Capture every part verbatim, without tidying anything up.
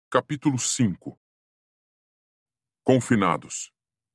Capítulo cinco. Confinados.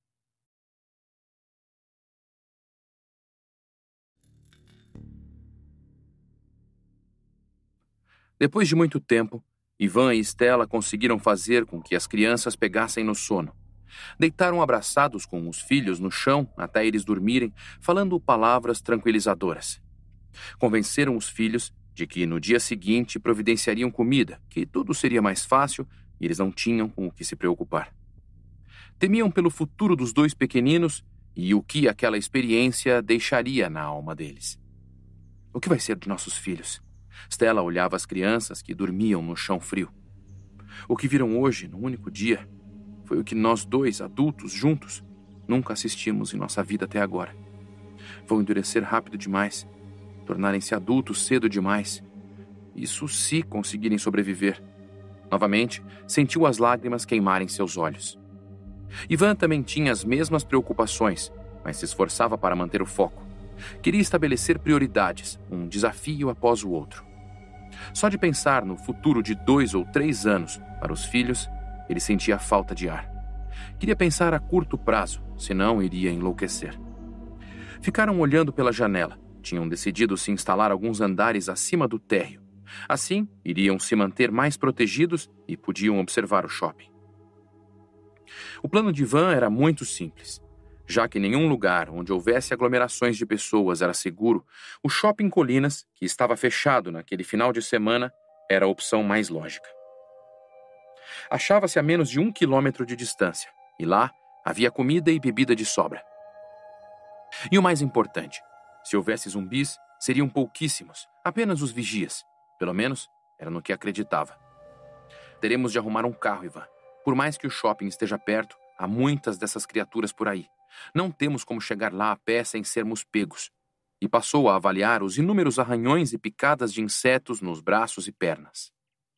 Depois de muito tempo, Ivan e Stella conseguiram fazer com que as crianças pegassem no sono. Deitaram abraçados com os filhos no chão até eles dormirem, falando palavras tranquilizadoras. Convenceram os filhos de que no dia seguinte providenciariam comida, que tudo seria mais fácil e eles não tinham com o que se preocupar. Temiam pelo futuro dos dois pequeninos e o que aquela experiência deixaria na alma deles. O que vai ser de nossos filhos? Stella olhava as crianças que dormiam no chão frio. O que viram hoje, num único dia, foi o que nós dois, adultos, juntos, nunca assistimos em nossa vida até agora. Vão endurecer rápido demais, tornarem-se adultos cedo demais. Isso se conseguirem sobreviver. Novamente, sentiu as lágrimas queimarem seus olhos. Ivan também tinha as mesmas preocupações, mas se esforçava para manter o foco. Queria estabelecer prioridades, um desafio após o outro. Só de pensar no futuro de dois ou três anos para os filhos, ele sentia falta de ar. Queria pensar a curto prazo, senão iria enlouquecer. Ficaram olhando pela janela. Tinham decidido se instalar alguns andares acima do térreo. Assim, iriam se manter mais protegidos e podiam observar o shopping. O plano de Ivan era muito simples. Já que nenhum lugar onde houvesse aglomerações de pessoas era seguro, o Shopping Colinas, que estava fechado naquele final de semana, era a opção mais lógica. Achava-se a menos de um quilômetro de distância, e lá havia comida e bebida de sobra. E o mais importante, se houvesse zumbis, seriam pouquíssimos, apenas os vigias. Pelo menos, era no que acreditava. Teremos de arrumar um carro, Ivan. Por mais que o shopping esteja perto, há muitas dessas criaturas por aí. Não temos como chegar lá a pé sem sermos pegos. E passou a avaliar os inúmeros arranhões e picadas de insetos nos braços e pernas.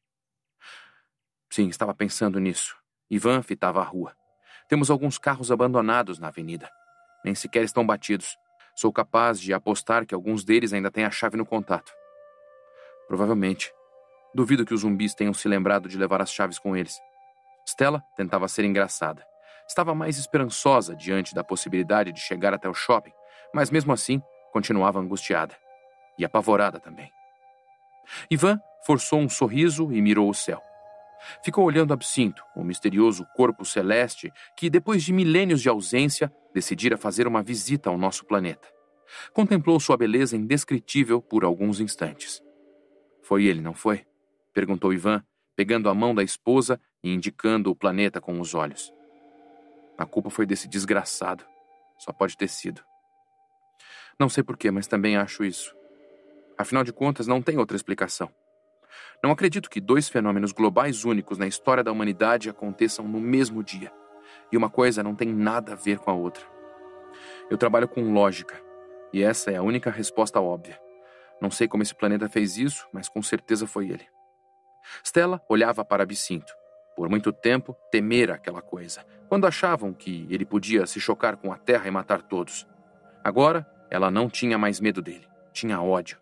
Sim, estava pensando nisso. Ivan fitava a rua. Temos alguns carros abandonados na avenida. Nem sequer estão batidos. Sou capaz de apostar que alguns deles ainda têm a chave no contato. Provavelmente. Duvido que os zumbis tenham se lembrado de levar as chaves com eles. Stella tentava ser engraçada. Estava mais esperançosa diante da possibilidade de chegar até o shopping, mas mesmo assim continuava angustiada. E apavorada também. Ivan forçou um sorriso e mirou o céu. Ficou olhando Absinto, o misterioso corpo celeste que, depois de milênios de ausência, decidira fazer uma visita ao nosso planeta. Contemplou sua beleza indescritível por alguns instantes. Foi ele, não foi? Perguntou Ivan, pegando a mão da esposa e indicando o planeta com os olhos. A culpa foi desse desgraçado. Só pode ter sido. Não sei porquê, mas também acho isso. Afinal de contas, não tem outra explicação. Não acredito que dois fenômenos globais únicos na história da humanidade aconteçam no mesmo dia. E uma coisa não tem nada a ver com a outra. Eu trabalho com lógica. E essa é a única resposta óbvia. Não sei como esse planeta fez isso, mas com certeza foi ele. Stella olhava para Absinto. Por muito tempo, temera aquela coisa, quando achavam que ele podia se chocar com a terra e matar todos. Agora, ela não tinha mais medo dele, tinha ódio.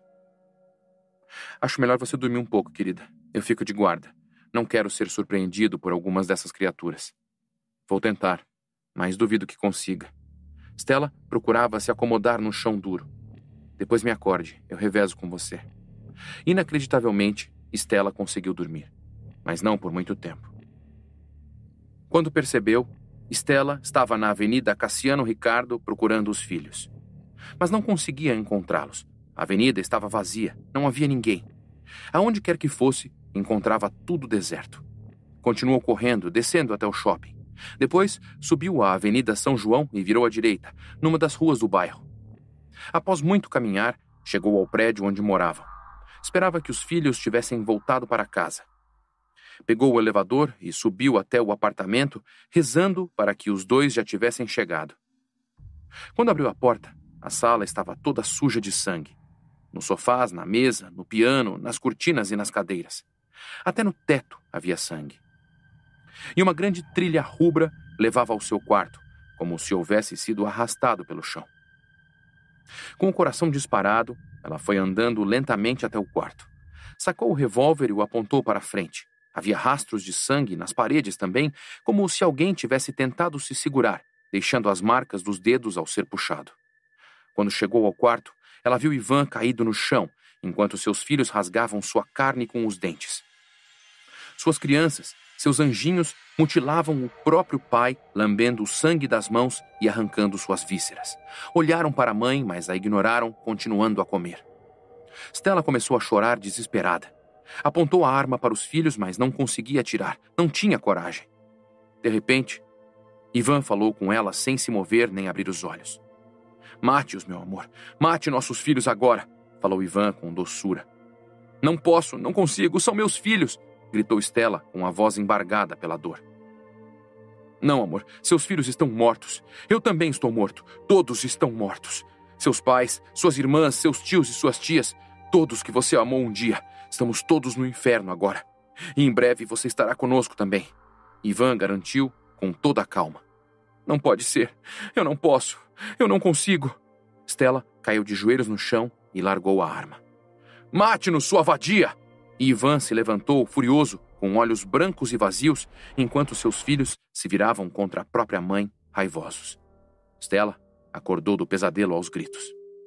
Acho melhor você dormir um pouco, querida. Eu fico de guarda. Não quero ser surpreendido por algumas dessas criaturas. Vou tentar, mas duvido que consiga. Stella procurava se acomodar no chão duro. Depois me acorde, eu revezo com você. Inacreditavelmente, Stella conseguiu dormir, mas não por muito tempo. Quando percebeu, Stella estava na Avenida Cassiano Ricardo procurando os filhos. Mas não conseguia encontrá-los. A avenida estava vazia, não havia ninguém. Aonde quer que fosse, encontrava tudo deserto. Continuou correndo, descendo até o shopping. Depois, subiu a Avenida São João e virou à direita, numa das ruas do bairro. Após muito caminhar, chegou ao prédio onde moravam. Esperava que os filhos tivessem voltado para casa. Pegou o elevador e subiu até o apartamento, rezando para que os dois já tivessem chegado. Quando abriu a porta, a sala estava toda suja de sangue. Nos sofás, na mesa, no piano, nas cortinas e nas cadeiras. Até no teto havia sangue. E uma grande trilha rubra levava ao seu quarto, como se houvesse sido arrastado pelo chão. Com o coração disparado, ela foi andando lentamente até o quarto. Sacou o revólver e o apontou para a frente. Havia rastros de sangue nas paredes também, como se alguém tivesse tentado se segurar, deixando as marcas dos dedos ao ser puxado. Quando chegou ao quarto, ela viu Ivan caído no chão, enquanto seus filhos rasgavam sua carne com os dentes. Suas crianças, seus anjinhos, mutilavam o próprio pai, lambendo o sangue das mãos e arrancando suas vísceras. Olharam para a mãe, mas a ignoraram, continuando a comer. Stella começou a chorar desesperada. Apontou a arma para os filhos, mas não conseguia atirar. Não tinha coragem. De repente, Ivan falou com ela sem se mover nem abrir os olhos. Mate-os, meu amor. Mate nossos filhos agora, falou Ivan com doçura. Não posso, não consigo, são meus filhos, gritou Stella com a voz embargada pela dor. Não, amor, seus filhos estão mortos. Eu também estou morto. Todos estão mortos. Seus pais, suas irmãs, seus tios e suas tias, todos que você amou um dia. Estamos todos no inferno agora. E em breve você estará conosco também. Ivan garantiu com toda a calma. Não pode ser. Eu não posso. Eu não consigo. Stella caiu de joelhos no chão e largou a arma. Mate-nos, sua vadia! E Ivan se levantou, furioso, com olhos brancos e vazios, enquanto seus filhos se viravam contra a própria mãe, raivosos. Stella acordou do pesadelo aos gritos.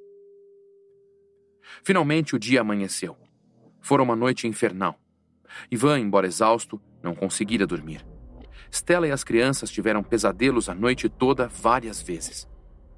Finalmente o dia amanheceu. Fora uma noite infernal. Ivan, embora exausto, não conseguira dormir. Stella e as crianças tiveram pesadelos a noite toda várias vezes.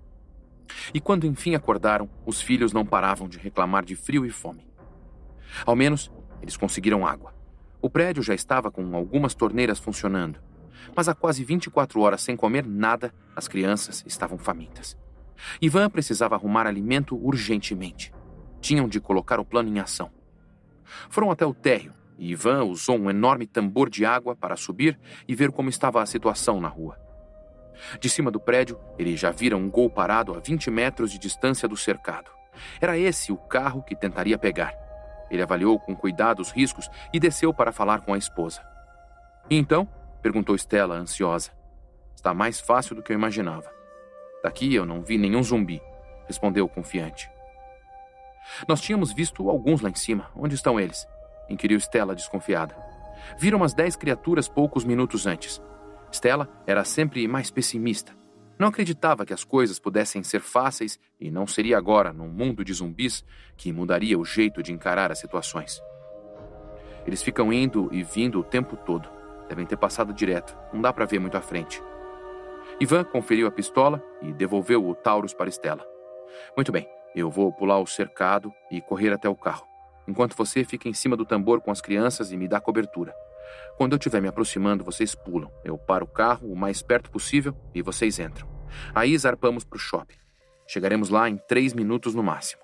E quando enfim acordaram, os filhos não paravam de reclamar de frio e fome. Ao menos, eles conseguiram água. O prédio já estava com algumas torneiras funcionando, mas há quase vinte e quatro horas sem comer nada, as crianças estavam famintas. Ivan precisava arrumar alimento urgentemente. Tinham de colocar o plano em ação. Foram até o térreo e Ivan usou um enorme tambor de água para subir e ver como estava a situação na rua. De cima do prédio, ele já vira um Gol parado a vinte metros de distância do cercado. Era esse o carro que tentaria pegar. Ele avaliou com cuidado os riscos e desceu para falar com a esposa. E então? Perguntou Stella, ansiosa. Está mais fácil do que eu imaginava. Daqui eu não vi nenhum zumbi, respondeu confiante. Nós tínhamos visto alguns lá em cima. Onde estão eles? Inquiriu Stella, desconfiada. Viram umas dez criaturas poucos minutos antes. Stella era sempre mais pessimista. Não acreditava que as coisas pudessem ser fáceis e não seria agora, num mundo de zumbis, que mudaria o jeito de encarar as situações. Eles ficam indo e vindo o tempo todo. Devem ter passado direto. Não dá para ver muito à frente. Ivan conferiu a pistola e devolveu o Taurus para Stella. Muito bem. Eu vou pular o cercado e correr até o carro. Enquanto você fica em cima do tambor com as crianças e me dá cobertura. Quando eu estiver me aproximando, vocês pulam. Eu paro o carro o mais perto possível e vocês entram. Aí zarpamos para o shopping. Chegaremos lá em três minutos no máximo.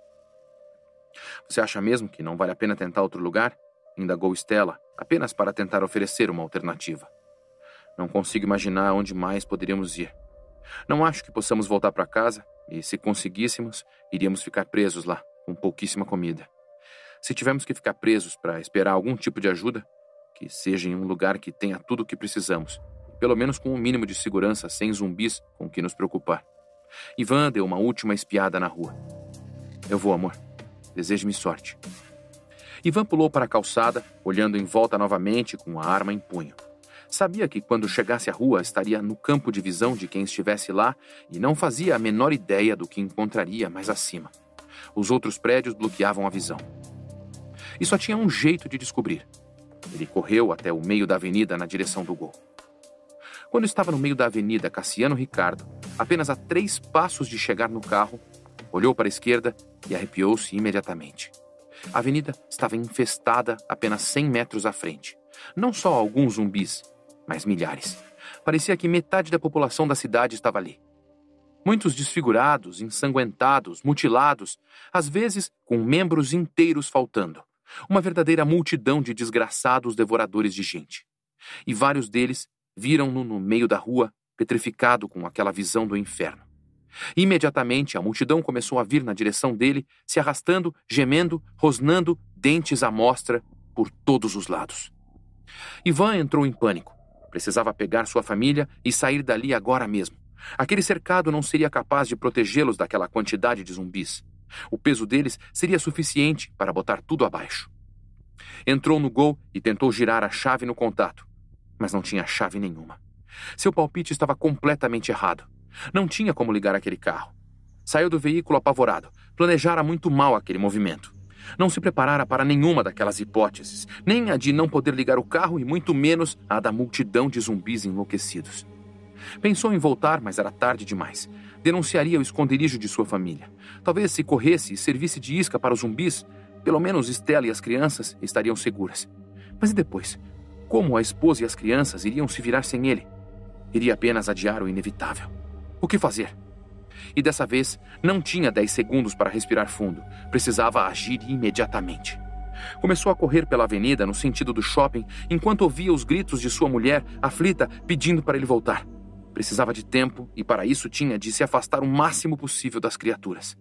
Você acha mesmo que não vale a pena tentar outro lugar? Indagou Stella, apenas para tentar oferecer uma alternativa. Não consigo imaginar onde mais poderíamos ir. Não acho que possamos voltar para casa e, se conseguíssemos, iríamos ficar presos lá, com pouquíssima comida. Se tivermos que ficar presos para esperar algum tipo de ajuda, que seja em um lugar que tenha tudo o que precisamos, pelo menos com um mínimo de segurança, sem zumbis com o que nos preocupar. Ivan deu uma última espiada na rua. Eu vou, amor. Deseje-me sorte. Ivan pulou para a calçada, olhando em volta novamente com a arma em punho. Sabia que quando chegasse à rua estaria no campo de visão de quem estivesse lá e não fazia a menor ideia do que encontraria mais acima. Os outros prédios bloqueavam a visão. E só tinha um jeito de descobrir. Ele correu até o meio da avenida na direção do Gol. Quando estava no meio da avenida Cassiano Ricardo, apenas a três passos de chegar no carro, olhou para a esquerda e arrepiou-se imediatamente. A avenida estava infestada apenas cem metros à frente. Não só alguns zumbis, mas milhares. Parecia que metade da população da cidade estava ali. Muitos desfigurados, ensanguentados, mutilados, às vezes com membros inteiros faltando. Uma verdadeira multidão de desgraçados devoradores de gente. E vários deles viram-no no meio da rua, petrificado com aquela visão do inferno. Imediatamente, a multidão começou a vir na direção dele, se arrastando, gemendo, rosnando, dentes à mostra, por todos os lados. Ivan entrou em pânico. Precisava pegar sua família e sair dali agora mesmo. Aquele cercado não seria capaz de protegê-los daquela quantidade de zumbis. O peso deles seria suficiente para botar tudo abaixo. Entrou no gol e tentou girar a chave no contato, mas não tinha chave nenhuma. Seu palpite estava completamente errado. Não tinha como ligar aquele carro. Saiu do veículo apavorado. Planejara muito mal aquele movimento. Não se preparara para nenhuma daquelas hipóteses, nem a de não poder ligar o carro e muito menos a da multidão de zumbis enlouquecidos. Pensou em voltar, mas era tarde demais. Denunciaria o esconderijo de sua família. Talvez se corresse e servisse de isca para os zumbis, pelo menos Stella e as crianças estariam seguras. Mas e depois? Como a esposa e as crianças iriam se virar sem ele? Iria apenas adiar o inevitável. O que fazer? E dessa vez, não tinha dez segundos para respirar fundo. Precisava agir imediatamente. Começou a correr pela avenida no sentido do shopping, enquanto ouvia os gritos de sua mulher, aflita, pedindo para ele voltar. Precisava de tempo e para isso tinha de se afastar o máximo possível das criaturas.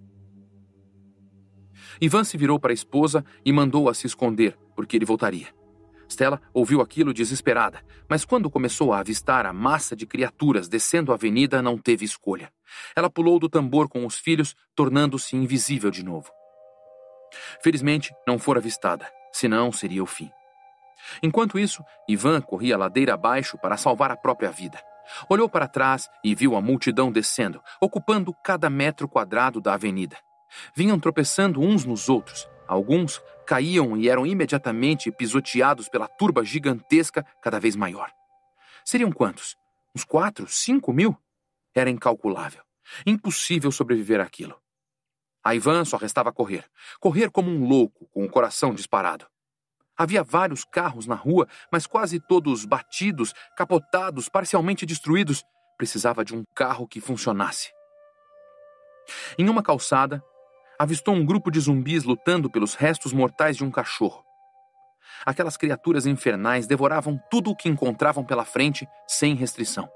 Ivan se virou para a esposa e mandou-a se esconder, porque ele voltaria. Stella ouviu aquilo desesperada, mas quando começou a avistar a massa de criaturas descendo a avenida, não teve escolha. Ela pulou do tambor com os filhos, tornando-se invisível de novo. Felizmente, não fora avistada, senão seria o fim. Enquanto isso, Ivan corria ladeira abaixo para salvar a própria vida. Olhou para trás e viu a multidão descendo, ocupando cada metro quadrado da avenida. Vinham tropeçando uns nos outros. Alguns caíam e eram imediatamente pisoteados pela turba gigantesca cada vez maior. Seriam quantos? Uns quatro, cinco mil? Era incalculável. Impossível sobreviver àquilo. A Ivan só restava correr. Correr como um louco, com o coração disparado. Havia vários carros na rua, mas quase todos batidos, capotados, parcialmente destruídos. Precisava de um carro que funcionasse. Em uma calçada, avistou um grupo de zumbis lutando pelos restos mortais de um cachorro. Aquelas criaturas infernais devoravam tudo o que encontravam pela frente, sem restrição.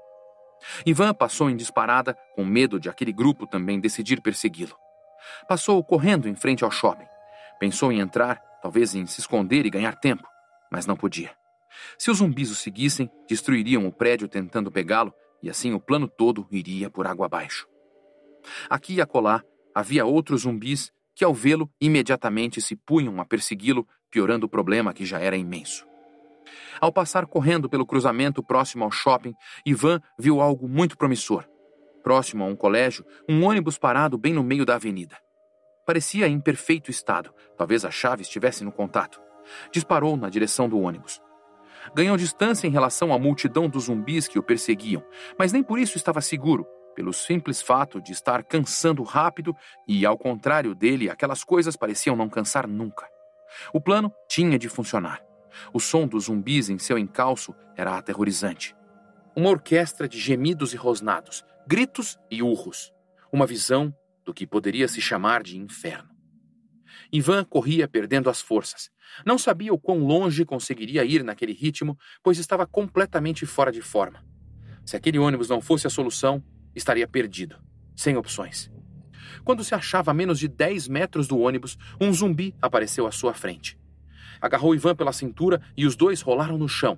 Ivan passou em disparada, com medo de aquele grupo também decidir persegui-lo. Passou correndo em frente ao shopping. Pensou em entrar, talvez em se esconder e ganhar tempo, mas não podia. Se os zumbis o seguissem, destruiriam o prédio tentando pegá-lo, e assim o plano todo iria por água abaixo. Aqui e acolá, havia outros zumbis que, ao vê-lo, imediatamente se punham a persegui-lo, piorando o problema que já era imenso. Ao passar correndo pelo cruzamento próximo ao shopping, Ivan viu algo muito promissor. Próximo a um colégio, um ônibus parado bem no meio da avenida. Parecia em perfeito estado, talvez a chave estivesse no contato. Disparou na direção do ônibus. Ganhou distância em relação à multidão dos zumbis que o perseguiam, mas nem por isso estava seguro, pelo simples fato de estar cansando rápido e, ao contrário dele, aquelas coisas pareciam não cansar nunca. O plano tinha de funcionar. O som dos zumbis em seu encalço era aterrorizante. Uma orquestra de gemidos e rosnados, gritos e urros. Uma visão do que poderia se chamar de inferno. Ivan corria perdendo as forças. Não sabia o quão longe conseguiria ir naquele ritmo, pois estava completamente fora de forma. Se aquele ônibus não fosse a solução, estaria perdido, sem opções. Quando se achava a menos de dez metros do ônibus, um zumbi apareceu à sua frente. Agarrou Ivan pela cintura e os dois rolaram no chão.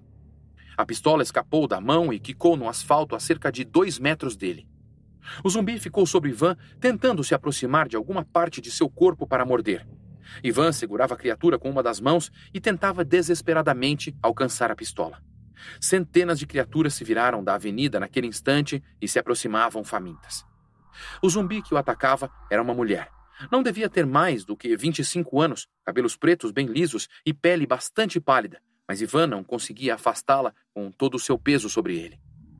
A pistola escapou da mão e quicou no asfalto a cerca de dois metros dele. O zumbi ficou sobre Ivan, tentando se aproximar de alguma parte de seu corpo para morder. Ivan segurava a criatura com uma das mãos e tentava desesperadamente alcançar a pistola. Centenas de criaturas se viraram da avenida naquele instante e se aproximavam famintas. O zumbi que o atacava era uma mulher. Não devia ter mais do que vinte e cinco anos, cabelos pretos bem lisos e pele bastante pálida, mas Ivan não conseguia afastá-la com todo o seu peso sobre ele.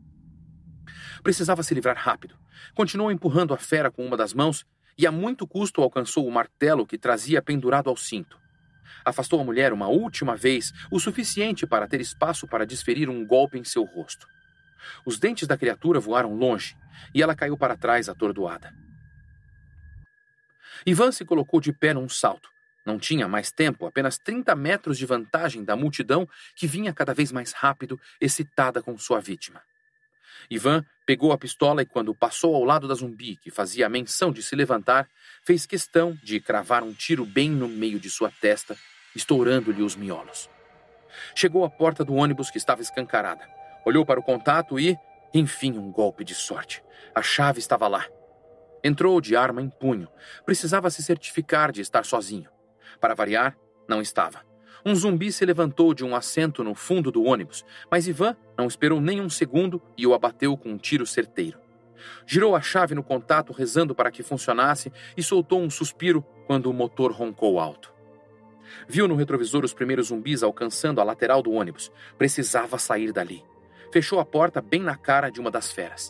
Precisava se livrar rápido. Continuou empurrando a fera com uma das mãos e a muito custo alcançou o martelo que trazia pendurado ao cinto. Afastou a mulher uma última vez, o suficiente para ter espaço para desferir um golpe em seu rosto. Os dentes da criatura voaram longe e ela caiu para trás atordoada. Ivan se colocou de pé num salto. Não tinha mais tempo, apenas trinta metros de vantagem da multidão que vinha cada vez mais rápido, excitada com sua vítima. Ivan pegou a pistola e, quando passou ao lado da zumbi, que fazia menção de se levantar, fez questão de cravar um tiro bem no meio de sua testa, estourando-lhe os miolos. Chegou à porta do ônibus que estava escancarada. Olhou para o contato e, enfim, um golpe de sorte. A chave estava lá. Entrou de arma em punho. Precisava se certificar de estar sozinho. Para variar, não estava. Um zumbi se levantou de um assento no fundo do ônibus, mas Ivan não esperou nem um segundo e o abateu com um tiro certeiro. Girou a chave no contato rezando para que funcionasse e soltou um suspiro quando o motor roncou alto. Viu no retrovisor os primeiros zumbis alcançando a lateral do ônibus. Precisava sair dali. Fechou a porta bem na cara de uma das feras.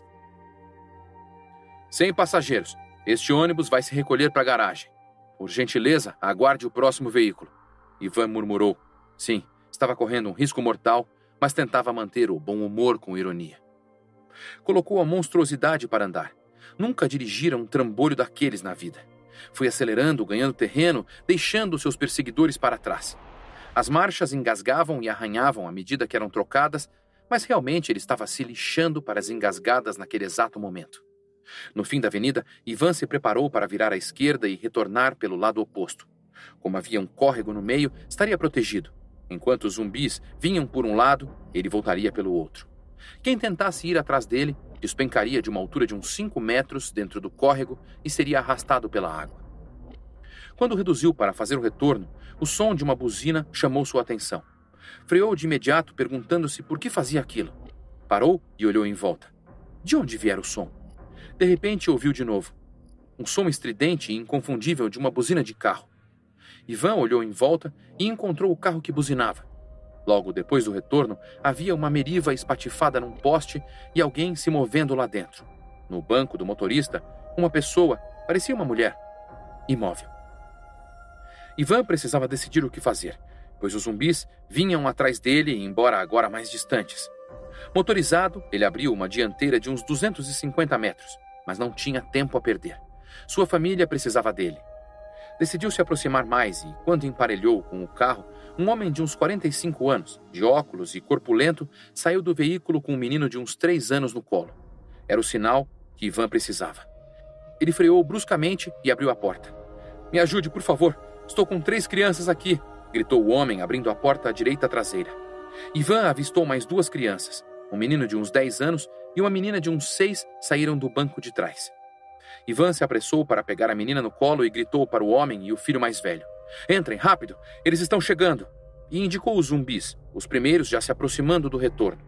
Sem passageiros. Este ônibus vai se recolher para a garagem. Por gentileza, aguarde o próximo veículo. Ivan murmurou. Sim, estava correndo um risco mortal, mas tentava manter o bom humor com ironia. Colocou a monstruosidade para andar. Nunca dirigira um trambolho daqueles na vida. Foi acelerando, ganhando terreno, deixando seus perseguidores para trás. As marchas engasgavam e arranhavam à medida que eram trocadas, mas realmente ele estava se lixando para as engasgadas naquele exato momento. No fim da avenida, Ivan se preparou para virar à esquerda e retornar pelo lado oposto. Como havia um córrego no meio, estaria protegido. Enquanto os zumbis vinham por um lado, ele voltaria pelo outro. Quem tentasse ir atrás dele, despencaria de uma altura de uns cinco metros dentro do córrego e seria arrastado pela água. Quando reduziu para fazer o retorno, o som de uma buzina chamou sua atenção. Freou de imediato, perguntando-se por que fazia aquilo. Parou e olhou em volta. De onde viera o som? De repente ouviu de novo. Um som estridente e inconfundível de uma buzina de carro. Ivan olhou em volta e encontrou o carro que buzinava. Logo depois do retorno, havia uma meriva espatifada num poste e alguém se movendo lá dentro. No banco do motorista, uma pessoa, parecia uma mulher, imóvel. Ivan precisava decidir o que fazer, pois os zumbis vinham atrás dele, embora agora mais distantes. Motorizado, ele abriu uma dianteira de uns duzentos e cinquenta metros, mas não tinha tempo a perder. Sua família precisava dele. Decidiu se aproximar mais e, quando emparelhou com o carro, um homem de uns quarenta e cinco anos, de óculos e corpulento, saiu do veículo com um menino de uns três anos no colo. Era o sinal que Ivan precisava. Ele freou bruscamente e abriu a porta. "Me ajude, por favor. Estou com três crianças aqui", gritou o homem, abrindo a porta à direita traseira. Ivan avistou mais duas crianças. Um menino de uns dez anos e uma menina de uns seis saíram do banco de trás. Ivan se apressou para pegar a menina no colo e gritou para o homem e o filho mais velho. "Entrem, rápido! Eles estão chegando!" E indicou os zumbis, os primeiros já se aproximando do retorno.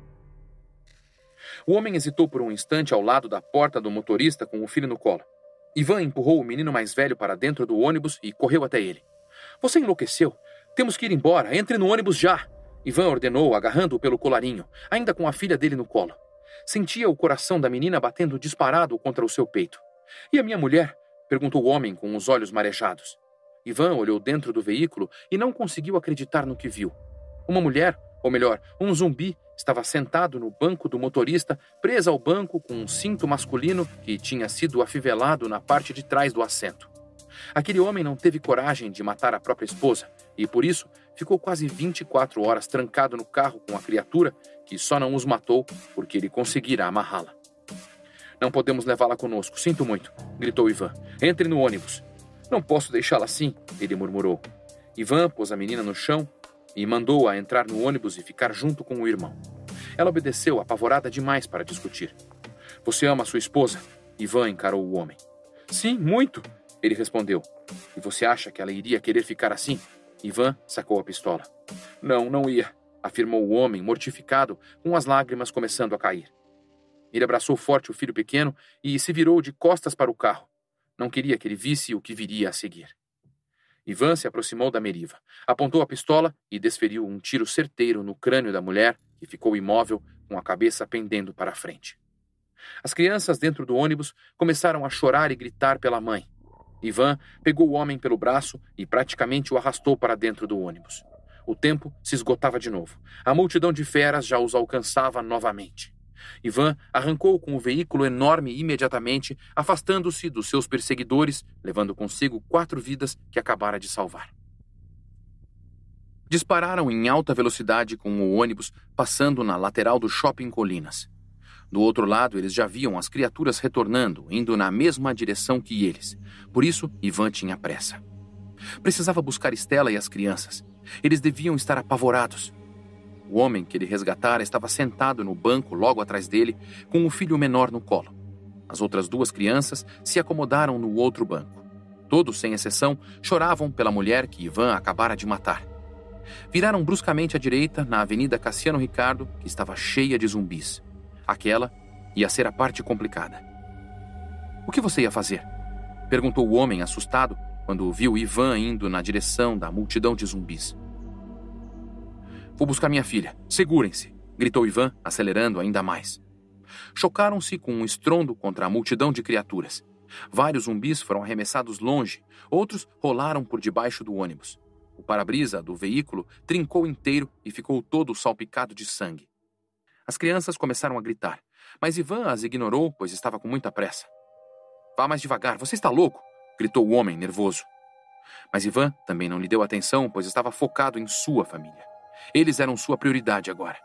O homem hesitou por um instante ao lado da porta do motorista com o filho no colo. Ivan empurrou o menino mais velho para dentro do ônibus e correu até ele. "Você enlouqueceu? Temos que ir embora! Entre no ônibus já!" Ivan ordenou, agarrando-o pelo colarinho, ainda com a filha dele no colo. Sentia o coração da menina batendo disparado contra o seu peito. "E a minha mulher?" perguntou o homem com os olhos marejados. Ivan olhou dentro do veículo e não conseguiu acreditar no que viu. Uma mulher, ou melhor, um zumbi, estava sentado no banco do motorista, presa ao banco com um cinto masculino que tinha sido afivelado na parte de trás do assento. Aquele homem não teve coragem de matar a própria esposa e, por isso, ficou quase vinte e quatro horas trancado no carro com a criatura que só não os matou porque ele conseguira amarrá-la. "Não podemos levá-la conosco, sinto muito", gritou Ivan. "Entre no ônibus." "Não posso deixá-la assim", ele murmurou. Ivan pôs a menina no chão e mandou-a entrar no ônibus e ficar junto com o irmão. Ela obedeceu, apavorada demais para discutir. "Você ama sua esposa?" Ivan encarou o homem. "Sim, muito", ele respondeu. "E você acha que ela iria querer ficar assim?" Ivan sacou a pistola. "Não, não ia", afirmou o homem, mortificado, com as lágrimas começando a cair. Ele abraçou forte o filho pequeno e se virou de costas para o carro. Não queria que ele visse o que viria a seguir. Ivan se aproximou da meriva, apontou a pistola e desferiu um tiro certeiro no crânio da mulher, que ficou imóvel, com a cabeça pendendo para a frente. As crianças dentro do ônibus começaram a chorar e gritar pela mãe. Ivan pegou o homem pelo braço e praticamente o arrastou para dentro do ônibus. O tempo se esgotava de novo. A multidão de feras já os alcançava novamente. Ivan arrancou com o veículo enorme imediatamente, afastando-se dos seus perseguidores, levando consigo quatro vidas que acabara de salvar. Dispararam em alta velocidade com o ônibus passando na lateral do Shopping Colinas. Do outro lado, eles já viam as criaturas retornando, indo na mesma direção que eles. Por isso, Ivan tinha pressa. Precisava buscar Stella e as crianças. Eles deviam estar apavorados. O homem que ele resgatara estava sentado no banco logo atrás dele, com o filho menor no colo. As outras duas crianças se acomodaram no outro banco. Todos, sem exceção, choravam pela mulher que Ivan acabara de matar. Viraram bruscamente à direita na Avenida Cassiano Ricardo, que estava cheia de zumbis. Aquela ia ser a parte complicada. O que você ia fazer? Perguntou o homem assustado quando viu Ivan indo na direção da multidão de zumbis. Vou buscar minha filha. Segurem-se, gritou Ivan, acelerando ainda mais. Chocaram-se com um estrondo contra a multidão de criaturas. Vários zumbis foram arremessados longe, outros rolaram por debaixo do ônibus. O para-brisa do veículo trincou inteiro e ficou todo salpicado de sangue. As crianças começaram a gritar, mas Ivan as ignorou, pois estava com muita pressa. Vá mais devagar, você está louco? Gritou o homem, nervoso. Mas Ivan também não lhe deu atenção, pois estava focado em sua família. Eles eram sua prioridade agora.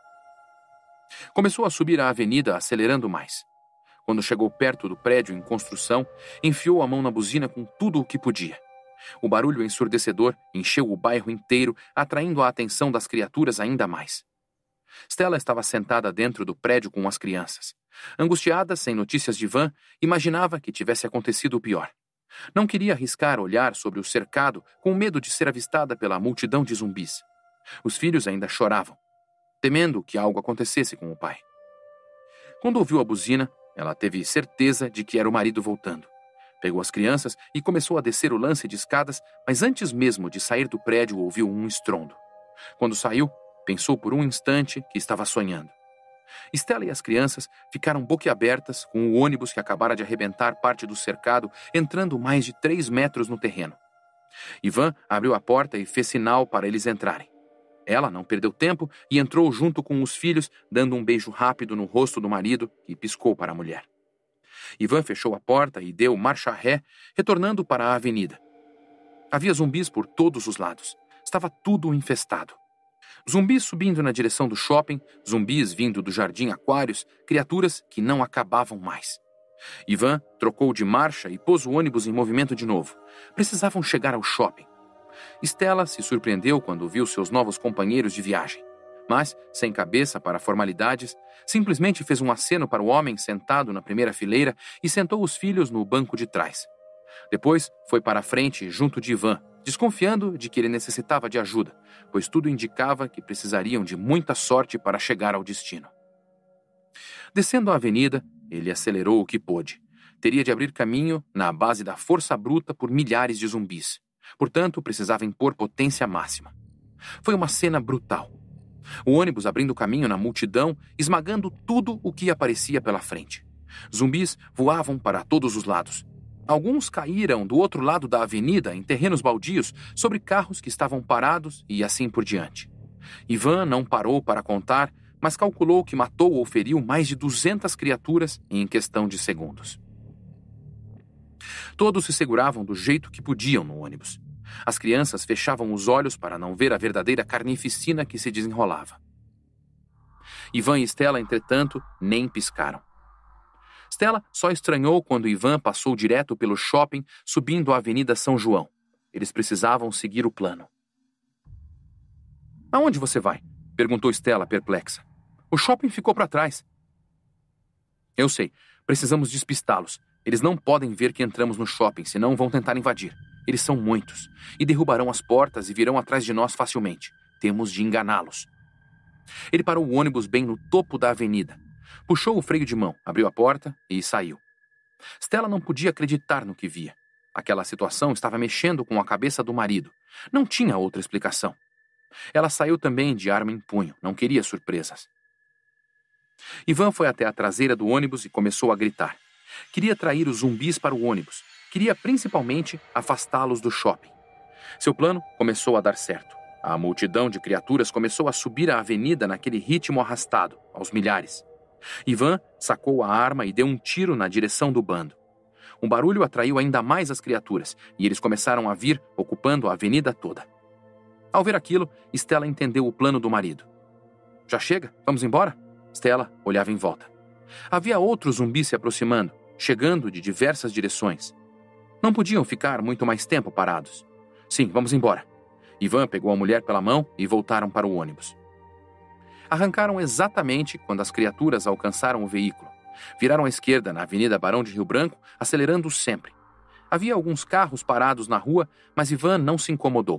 Começou a subir a avenida, acelerando mais. Quando chegou perto do prédio em construção, enfiou a mão na buzina com tudo o que podia. O barulho ensurdecedor encheu o bairro inteiro, atraindo a atenção das criaturas ainda mais. Stella estava sentada dentro do prédio com as crianças. Angustiada, sem notícias de Ivan, imaginava que tivesse acontecido o pior. Não queria arriscar olhar sobre o cercado com medo de ser avistada pela multidão de zumbis. Os filhos ainda choravam, temendo que algo acontecesse com o pai. Quando ouviu a buzina, ela teve certeza de que era o marido voltando. Pegou as crianças e começou a descer o lance de escadas, mas antes mesmo de sair do prédio ouviu um estrondo. Quando saiu, pensou por um instante que estava sonhando. Stella e as crianças ficaram boquiabertas com o ônibus que acabara de arrebentar parte do cercado, entrando mais de três metros no terreno. Ivan abriu a porta e fez sinal para eles entrarem. Ela não perdeu tempo e entrou junto com os filhos, dando um beijo rápido no rosto do marido, que piscou para a mulher. Ivan fechou a porta e deu marcha ré, retornando para a avenida. Havia zumbis por todos os lados. Estava tudo infestado. Zumbis subindo na direção do shopping, zumbis vindo do jardim Aquários, criaturas que não acabavam mais. Ivan trocou de marcha e pôs o ônibus em movimento de novo. Precisavam chegar ao shopping. Stella se surpreendeu quando viu seus novos companheiros de viagem. Mas, sem cabeça para formalidades, simplesmente fez um aceno para o homem sentado na primeira fileira e sentou os filhos no banco de trás. Depois, foi para a frente junto de Ivan, desconfiando de que ele necessitava de ajuda, pois tudo indicava que precisariam de muita sorte para chegar ao destino. Descendo a avenida, ele acelerou o que pôde. Teria de abrir caminho na base da força bruta por milhares de zumbis. Portanto, precisava impor potência máxima. Foi uma cena brutal. O ônibus abrindo caminho na multidão, esmagando tudo o que aparecia pela frente. Zumbis voavam para todos os lados. Alguns caíram do outro lado da avenida em terrenos baldios sobre carros que estavam parados e assim por diante. Ivan não parou para contar, mas calculou que matou ou feriu mais de duzentas criaturas em questão de segundos. Todos se seguravam do jeito que podiam no ônibus. As crianças fechavam os olhos para não ver a verdadeira carnificina que se desenrolava. Ivan e Stella, entretanto, nem piscaram. Stella só estranhou quando Ivan passou direto pelo shopping, subindo a Avenida São João. Eles precisavam seguir o plano. Aonde você vai? Perguntou Stella, perplexa. O shopping ficou para trás. Eu sei. Precisamos despistá-los. Eles não podem ver que entramos no shopping, senão vão tentar invadir. Eles são muitos, e derrubarão as portas e virão atrás de nós facilmente. Temos de enganá-los. Ele parou o ônibus bem no topo da avenida. Puxou o freio de mão, abriu a porta e saiu. Stella não podia acreditar no que via. Aquela situação estava mexendo com a cabeça do marido. Não tinha outra explicação. Ela saiu também de arma em punho, não queria surpresas. Ivan foi até a traseira do ônibus e começou a gritar. Queria atrair os zumbis para o ônibus. Queria principalmente afastá-los do shopping. Seu plano começou a dar certo. A multidão de criaturas começou a subir a avenida naquele ritmo arrastado, aos milhares. Ivan sacou a arma e deu um tiro na direção do bando. Um barulho atraiu ainda mais as criaturas, e eles começaram a vir, ocupando a avenida toda. Ao ver aquilo, Stella entendeu o plano do marido. Já chega? Vamos embora? Stella olhava em volta. Havia outros zumbis se aproximando, chegando de diversas direções. Não podiam ficar muito mais tempo parados. Sim, vamos embora. Ivan pegou a mulher pela mão e voltaram para o ônibus. Arrancaram exatamente quando as criaturas alcançaram o veículo. Viraram à esquerda na Avenida Barão de Rio Branco, acelerando sempre. Havia alguns carros parados na rua, mas Ivan não se incomodou.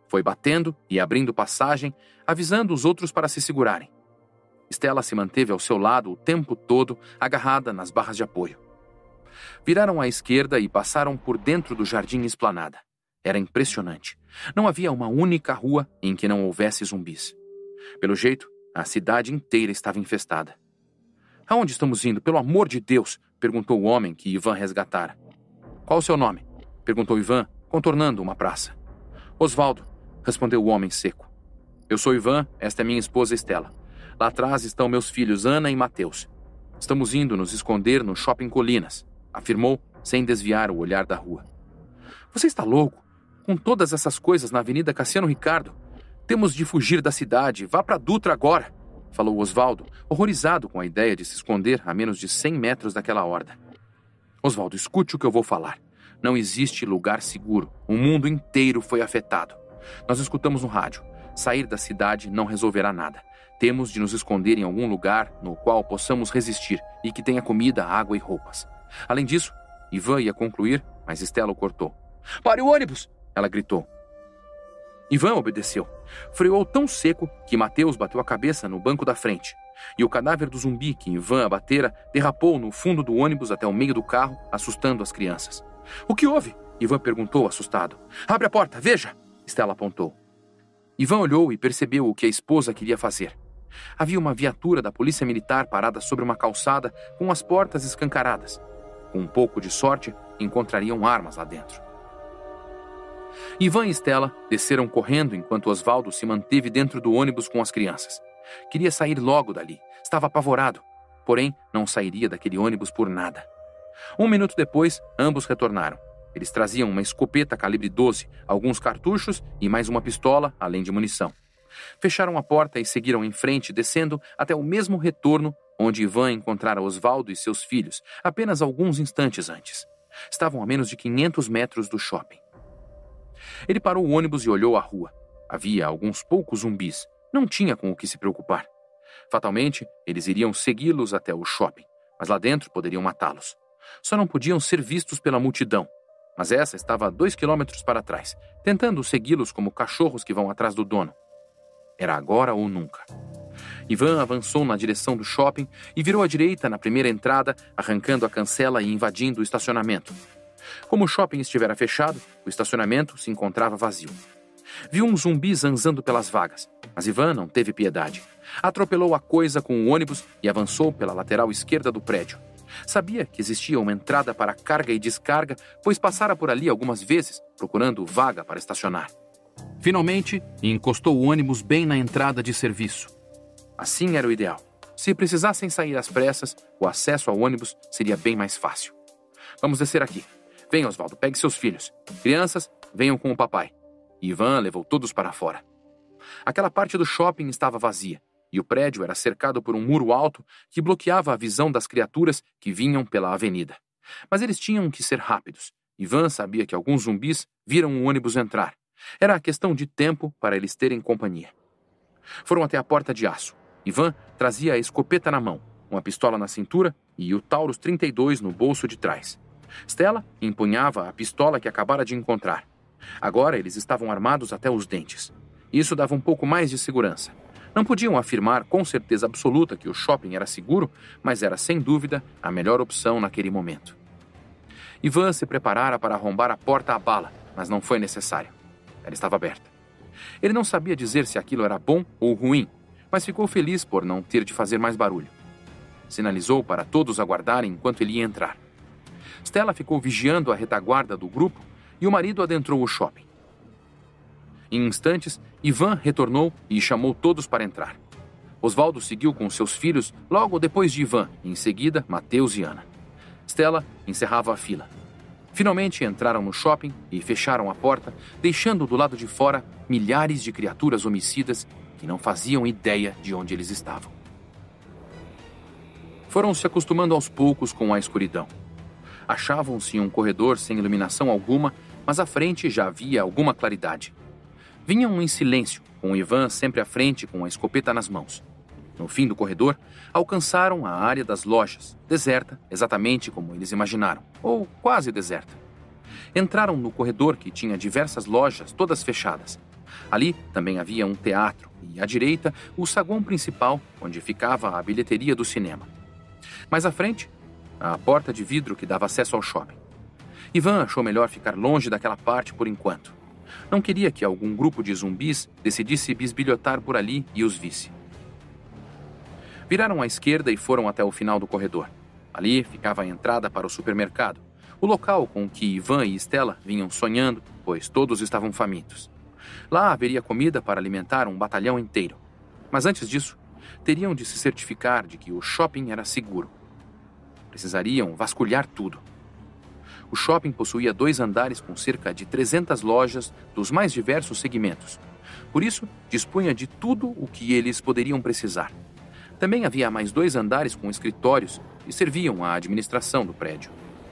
Foi batendo e abrindo passagem, avisando os outros para se segurarem. Stella se manteve ao seu lado o tempo todo, agarrada nas barras de apoio. Viraram à esquerda e passaram por dentro do jardim esplanada. Era impressionante. Não havia uma única rua em que não houvesse zumbis. Pelo jeito, a cidade inteira estava infestada. "Aonde estamos indo, pelo amor de Deus?" perguntou o homem que Ivan resgatara. "Qual o seu nome?" perguntou Ivan, contornando uma praça. "Osvaldo", respondeu o homem seco. "Eu sou Ivan, esta é minha esposa Stella. Lá atrás estão meus filhos Ana e Mateus. Estamos indo nos esconder no Shopping Colinas", afirmou, sem desviar o olhar da rua. "Você está louco? Com todas essas coisas na Avenida Cassiano Ricardo? Temos de fugir da cidade. Vá para Dutra agora", falou Osvaldo, horrorizado com a ideia de se esconder a menos de cem metros daquela horda. "Osvaldo, escute o que eu vou falar. Não existe lugar seguro. O mundo inteiro foi afetado. Nós escutamos no rádio. Sair da cidade não resolverá nada. Temos de nos esconder em algum lugar no qual possamos resistir e que tenha comida, água e roupas. Além disso", Ivan ia concluir, mas Stella o cortou. "Pare o ônibus!" ela gritou. Ivan obedeceu. Freou tão seco que Mateus bateu a cabeça no banco da frente. E o cadáver do zumbi que Ivan abatera derrapou no fundo do ônibus até o meio do carro, assustando as crianças. "O que houve?" Ivan perguntou, assustado. "Abre a porta, veja!" Stella apontou. Ivan olhou e percebeu o que a esposa queria fazer. Havia uma viatura da polícia militar parada sobre uma calçada com as portas escancaradas. Com um pouco de sorte, encontrariam armas lá dentro. Ivan e Stella desceram correndo enquanto Osvaldo se manteve dentro do ônibus com as crianças. Queria sair logo dali. Estava apavorado. Porém, não sairia daquele ônibus por nada. Um minuto depois, ambos retornaram. Eles traziam uma escopeta calibre doze, alguns cartuchos e mais uma pistola, além de munição. Fecharam a porta e seguiram em frente, descendo até o mesmo retorno onde Ivan encontrara Osvaldo e seus filhos, apenas alguns instantes antes. Estavam a menos de quinhentos metros do shopping. Ele parou o ônibus e olhou a rua. Havia alguns poucos zumbis. Não tinha com o que se preocupar. Fatalmente, eles iriam segui-los até o shopping, mas lá dentro poderiam matá-los. Só não podiam ser vistos pela multidão. Mas essa estava a dois quilômetros para trás, tentando segui-los como cachorros que vão atrás do dono. Era agora ou nunca. Ivan avançou na direção do shopping e virou à direita na primeira entrada, arrancando a cancela e invadindo o estacionamento. Como o shopping estivera fechado, o estacionamento se encontrava vazio. Viu um zumbi zanzando pelas vagas, mas Ivan não teve piedade. Atropelou a coisa com o ônibus e avançou pela lateral esquerda do prédio. Sabia que existia uma entrada para carga e descarga, pois passara por ali algumas vezes, procurando vaga para estacionar. Finalmente, encostou o ônibus bem na entrada de serviço. Assim era o ideal. Se precisassem sair às pressas, o acesso ao ônibus seria bem mais fácil. "Vamos descer aqui. Venha, Osvaldo, pegue seus filhos. Crianças, venham com o papai." Ivan levou todos para fora. Aquela parte do shopping estava vazia, e o prédio era cercado por um muro alto que bloqueava a visão das criaturas que vinham pela avenida. Mas eles tinham que ser rápidos. Ivan sabia que alguns zumbis viram o ônibus entrar. Era questão de tempo para eles terem companhia. Foram até a porta de aço. Ivan trazia a escopeta na mão, uma pistola na cintura e o Taurus trinta e dois no bolso de trás. Stella empunhava a pistola que acabara de encontrar. Agora eles estavam armados até os dentes. Isso dava um pouco mais de segurança. Não podiam afirmar com certeza absoluta que o shopping era seguro, mas era sem dúvida a melhor opção naquele momento. Ivan se preparara para arrombar a porta à bala, mas não foi necessário. Ela estava aberta. Ele não sabia dizer se aquilo era bom ou ruim, mas ficou feliz por não ter de fazer mais barulho. Sinalizou para todos aguardarem enquanto ele ia entrar. Stella ficou vigiando a retaguarda do grupo e o marido adentrou o shopping. Em instantes, Ivan retornou e chamou todos para entrar. Osvaldo seguiu com seus filhos logo depois de Ivan, e em seguida Mateus e Ana. Stella encerrava a fila. Finalmente entraram no shopping e fecharam a porta, deixando do lado de fora milhares de criaturas homicidas que não faziam ideia de onde eles estavam. Foram se acostumando aos poucos com a escuridão. Achavam-se em um corredor sem iluminação alguma, mas à frente já havia alguma claridade. Vinham em silêncio, com Ivan sempre à frente com a escopeta nas mãos. No fim do corredor, alcançaram a área das lojas, deserta, exatamente como eles imaginaram, ou quase deserta. Entraram no corredor que tinha diversas lojas, todas fechadas. Ali também havia um teatro e, à direita, o saguão principal, onde ficava a bilheteria do cinema. Mais à frente, a porta de vidro que dava acesso ao shopping. Ivan achou melhor ficar longe daquela parte por enquanto. Não queria que algum grupo de zumbis decidisse bisbilhotar por ali e os visse. Viraram à esquerda e foram até o final do corredor. Ali ficava a entrada para o supermercado, o local com que Ivan e Stella vinham sonhando, pois todos estavam famintos. Lá haveria comida para alimentar um batalhão inteiro. Mas antes disso, teriam de se certificar de que o shopping era seguro. Precisariam vasculhar tudo. O shopping possuía dois andares com cerca de trezentas lojas dos mais diversos segmentos. Por isso, dispunha de tudo o que eles poderiam precisar. Também havia mais dois andares com escritórios que serviam à administração do prédio.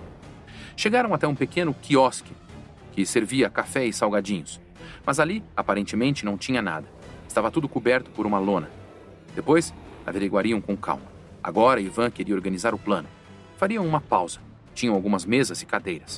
Chegaram até um pequeno quiosque que servia café e salgadinhos. Mas ali, aparentemente, não tinha nada. Estava tudo coberto por uma lona. Depois, averiguariam com calma. Agora, Ivan queria organizar o plano. Fariam uma pausa. Tinham algumas mesas e cadeiras.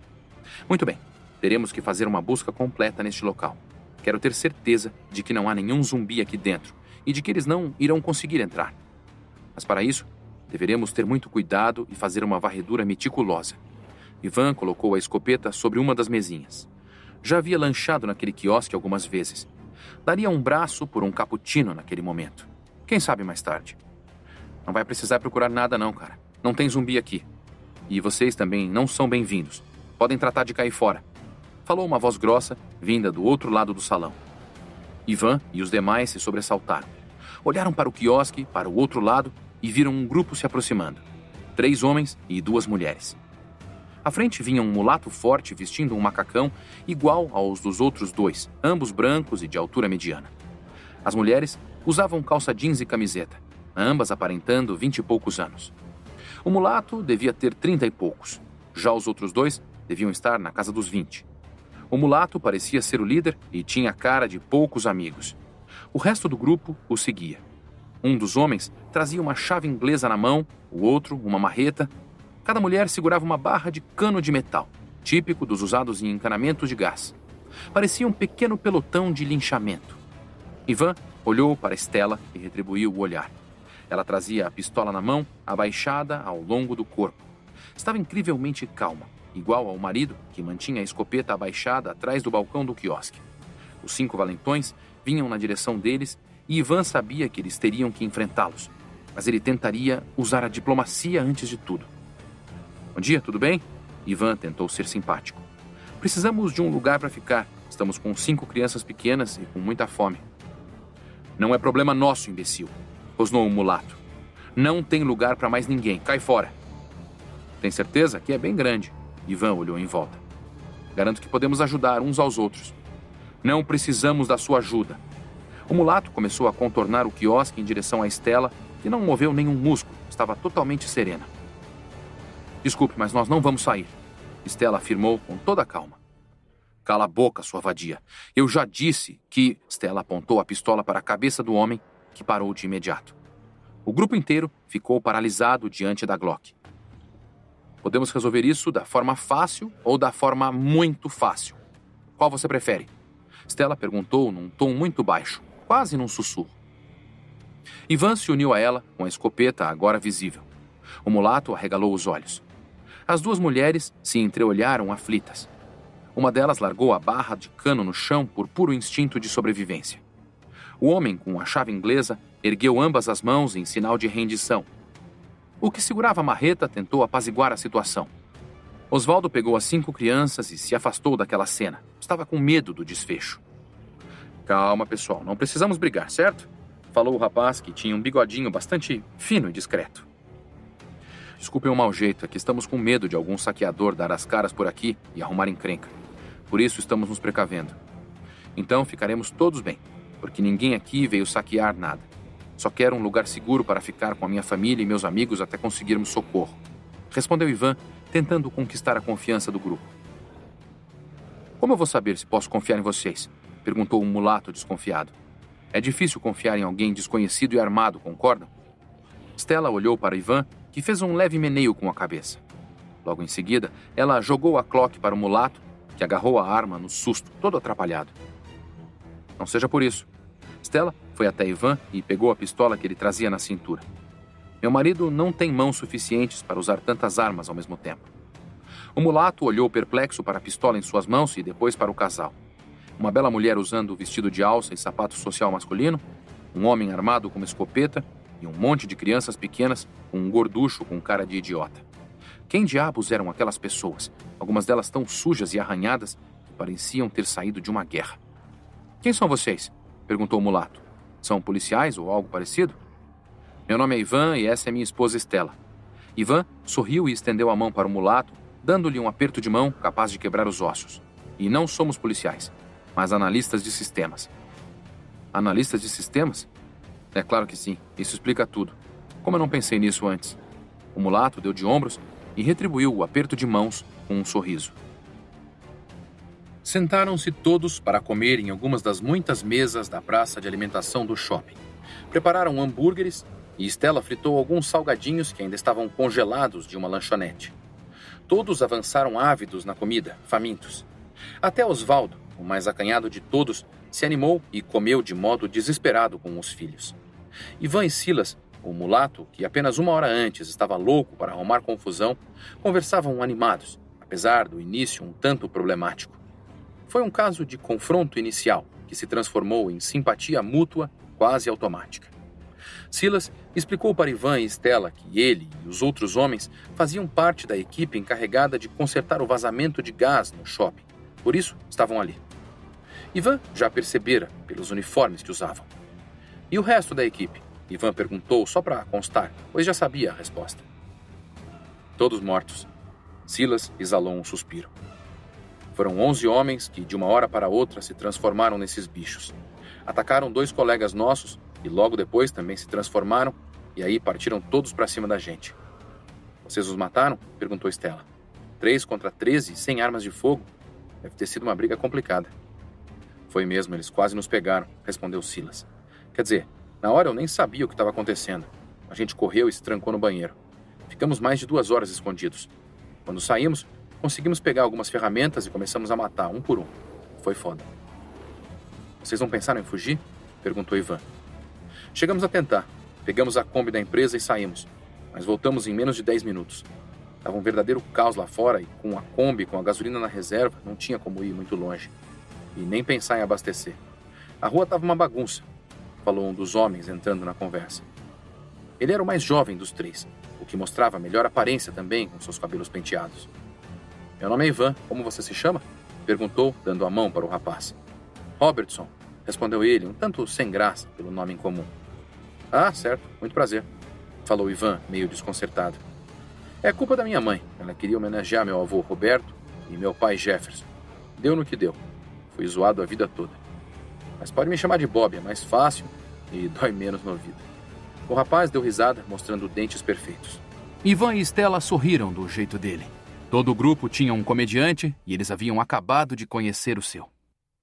Muito bem, teremos que fazer uma busca completa neste local. Quero ter certeza de que não há nenhum zumbi aqui dentro e de que eles não irão conseguir entrar. Mas para isso, deveremos ter muito cuidado e fazer uma varredura meticulosa. Ivan colocou a escopeta sobre uma das mesinhas. Já havia lanchado naquele quiosque algumas vezes. Daria um braço por um cappuccino naquele momento. Quem sabe mais tarde. Não vai precisar procurar nada não, cara. Não tem zumbi aqui. E vocês também não são bem-vindos. Podem tratar de cair fora. Falou uma voz grossa, vinda do outro lado do salão. Ivan e os demais se sobressaltaram. Olharam para o quiosque, para o outro lado, e viram um grupo se aproximando. Três homens e duas mulheres. À frente vinha um mulato forte vestindo um macacão igual aos dos outros dois, ambos brancos e de altura mediana. As mulheres usavam calça jeans e camiseta, ambas aparentando vinte e poucos anos. O mulato devia ter trinta e poucos. Já os outros dois deviam estar na casa dos vinte. O mulato parecia ser o líder e tinha cara de poucos amigos. O resto do grupo o seguia. Um dos homens trazia uma chave inglesa na mão, o outro uma marreta. Cada mulher segurava uma barra de cano de metal, típico dos usados em encanamentos de gás. Parecia um pequeno pelotão de linchamento. Ivan olhou para Stella e retribuiu o olhar. Ela trazia a pistola na mão, abaixada ao longo do corpo. Estava incrivelmente calma, igual ao marido, que mantinha a escopeta abaixada atrás do balcão do quiosque. Os cinco valentões vinham na direção deles e Ivan sabia que eles teriam que enfrentá-los, mas ele tentaria usar a diplomacia antes de tudo. Bom dia, tudo bem? Ivan tentou ser simpático. Precisamos de um lugar para ficar. Estamos com cinco crianças pequenas e com muita fome. Não é problema nosso, imbecil, rosnou o mulato. Não tem lugar para mais ninguém. Cai fora. Tem certeza que é bem grande? Ivan olhou em volta. Garanto que podemos ajudar uns aos outros. Não precisamos da sua ajuda. O mulato começou a contornar o quiosque em direção a Stella, que não moveu nenhum músculo. Estava totalmente serena. Desculpe, mas nós não vamos sair, Stella afirmou com toda a calma. Cala a boca, sua vadia. Eu já disse que... Stella apontou a pistola para a cabeça do homem, que parou de imediato. O grupo inteiro ficou paralisado diante da Glock. Podemos resolver isso da forma fácil ou da forma muito fácil. Qual você prefere? Stella perguntou num tom muito baixo, quase num sussurro. Ivan se uniu a ela com a escopeta agora visível. O mulato arregalou os olhos. As duas mulheres se entreolharam aflitas. Uma delas largou a barra de cano no chão por puro instinto de sobrevivência. O homem, com a chave inglesa, ergueu ambas as mãos em sinal de rendição. O que segurava a marreta tentou apaziguar a situação. Osvaldo pegou as cinco crianças e se afastou daquela cena. Estava com medo do desfecho. Calma, pessoal, não precisamos brigar, certo? Falou o rapaz, que tinha um bigodinho bastante fino e discreto. Desculpem o mau jeito, é que estamos com medo de algum saqueador dar as caras por aqui e arrumar encrenca. Por isso estamos nos precavendo. Então ficaremos todos bem, porque ninguém aqui veio saquear nada. Só quero um lugar seguro para ficar com a minha família e meus amigos até conseguirmos socorro. Respondeu Ivan, tentando conquistar a confiança do grupo. Como eu vou saber se posso confiar em vocês? Perguntou um mulato desconfiado. É difícil confiar em alguém desconhecido e armado, concordam? Stella olhou para Ivan, que fez um leve meneio com a cabeça. Logo em seguida, ela jogou a Glock para o mulato, que agarrou a arma no susto, todo atrapalhado. Não seja por isso. Stella foi até Ivan e pegou a pistola que ele trazia na cintura. Meu marido não tem mãos suficientes para usar tantas armas ao mesmo tempo. O mulato olhou perplexo para a pistola em suas mãos e depois para o casal. Uma bela mulher usando vestido de alça e sapato social masculino, um homem armado com uma escopeta e um monte de crianças pequenas com um gorducho com cara de idiota. Quem diabos eram aquelas pessoas? Algumas delas tão sujas e arranhadas que pareciam ter saído de uma guerra. Quem são vocês? Perguntou o mulato. São policiais ou algo parecido? Meu nome é Ivan e essa é minha esposa Stella. Ivan sorriu e estendeu a mão para o mulato, dando-lhe um aperto de mão capaz de quebrar os ossos. E não somos policiais, mas analistas de sistemas. Analistas de sistemas? É claro que sim, isso explica tudo. Como eu não pensei nisso antes? O mulato deu de ombros e retribuiu o aperto de mãos com um sorriso. Sentaram-se todos para comer em algumas das muitas mesas da praça de alimentação do shopping. Prepararam hambúrgueres e Stella fritou alguns salgadinhos que ainda estavam congelados de uma lanchonete. Todos avançaram ávidos na comida, famintos. Até Osvaldo, o mais acanhado de todos, se animou e comeu de modo desesperado com os filhos. Ivan e Silas, o mulato, que apenas uma hora antes estava louco para arrumar confusão, conversavam animados, apesar do início um tanto problemático. Foi um caso de confronto inicial, que se transformou em simpatia mútua quase automática. Silas explicou para Ivan e Stella que ele e os outros homens faziam parte da equipe encarregada de consertar o vazamento de gás no shopping. Por isso, estavam ali. Ivan já percebera pelos uniformes que usavam. E o resto da equipe? Ivan perguntou só para constar, pois já sabia a resposta. Todos mortos. Silas exalou um suspiro. Foram onze homens que, de uma hora para outra, se transformaram nesses bichos. Atacaram dois colegas nossos e logo depois também se transformaram e aí partiram todos para cima da gente. Vocês os mataram? Perguntou Stella. Três contra treze, sem armas de fogo? Deve ter sido uma briga complicada. Foi mesmo, eles quase nos pegaram, respondeu Silas. Quer dizer, na hora eu nem sabia o que estava acontecendo. A gente correu e se trancou no banheiro. Ficamos mais de duas horas escondidos. Quando saímos, conseguimos pegar algumas ferramentas e começamos a matar, um por um. Foi foda. Vocês não pensaram em fugir? Perguntou Ivan. Chegamos a tentar. Pegamos a Kombi da empresa e saímos. Mas voltamos em menos de dez minutos. Estava um verdadeiro caos lá fora e com a Kombi, com a gasolina na reserva, não tinha como ir muito longe. E nem pensar em abastecer. A rua estava uma bagunça, falou um dos homens entrando na conversa. Ele era o mais jovem dos três, o que mostrava a melhor aparência também com seus cabelos penteados. Meu nome é Ivan, como você se chama? Perguntou, dando a mão para o rapaz. Robertson, respondeu ele, um tanto sem graça pelo nome em comum. Ah, certo, muito prazer, falou Ivan, meio desconcertado. É culpa da minha mãe, ela queria homenagear meu avô Roberto e meu pai Jefferson. Deu no que deu. Fui zoado a vida toda. Mas pode me chamar de Bob, é mais fácil e dói menos no ouvido. O rapaz deu risada, mostrando dentes perfeitos. Ivan e Stella sorriram do jeito dele. Todo o grupo tinha um comediante e eles haviam acabado de conhecer o seu.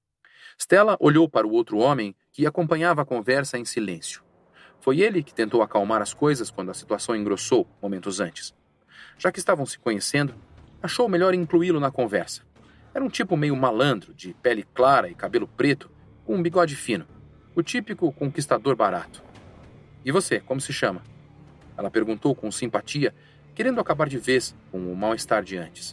Stella olhou para o outro homem que acompanhava a conversa em silêncio. Foi ele que tentou acalmar as coisas quando a situação engrossou momentos antes. Já que estavam se conhecendo, achou melhor incluí-lo na conversa. Era um tipo meio malandro, de pele clara e cabelo preto, com um bigode fino. O típico conquistador barato. E você, como se chama? Ela perguntou com simpatia, querendo acabar de vez com o mal-estar de antes.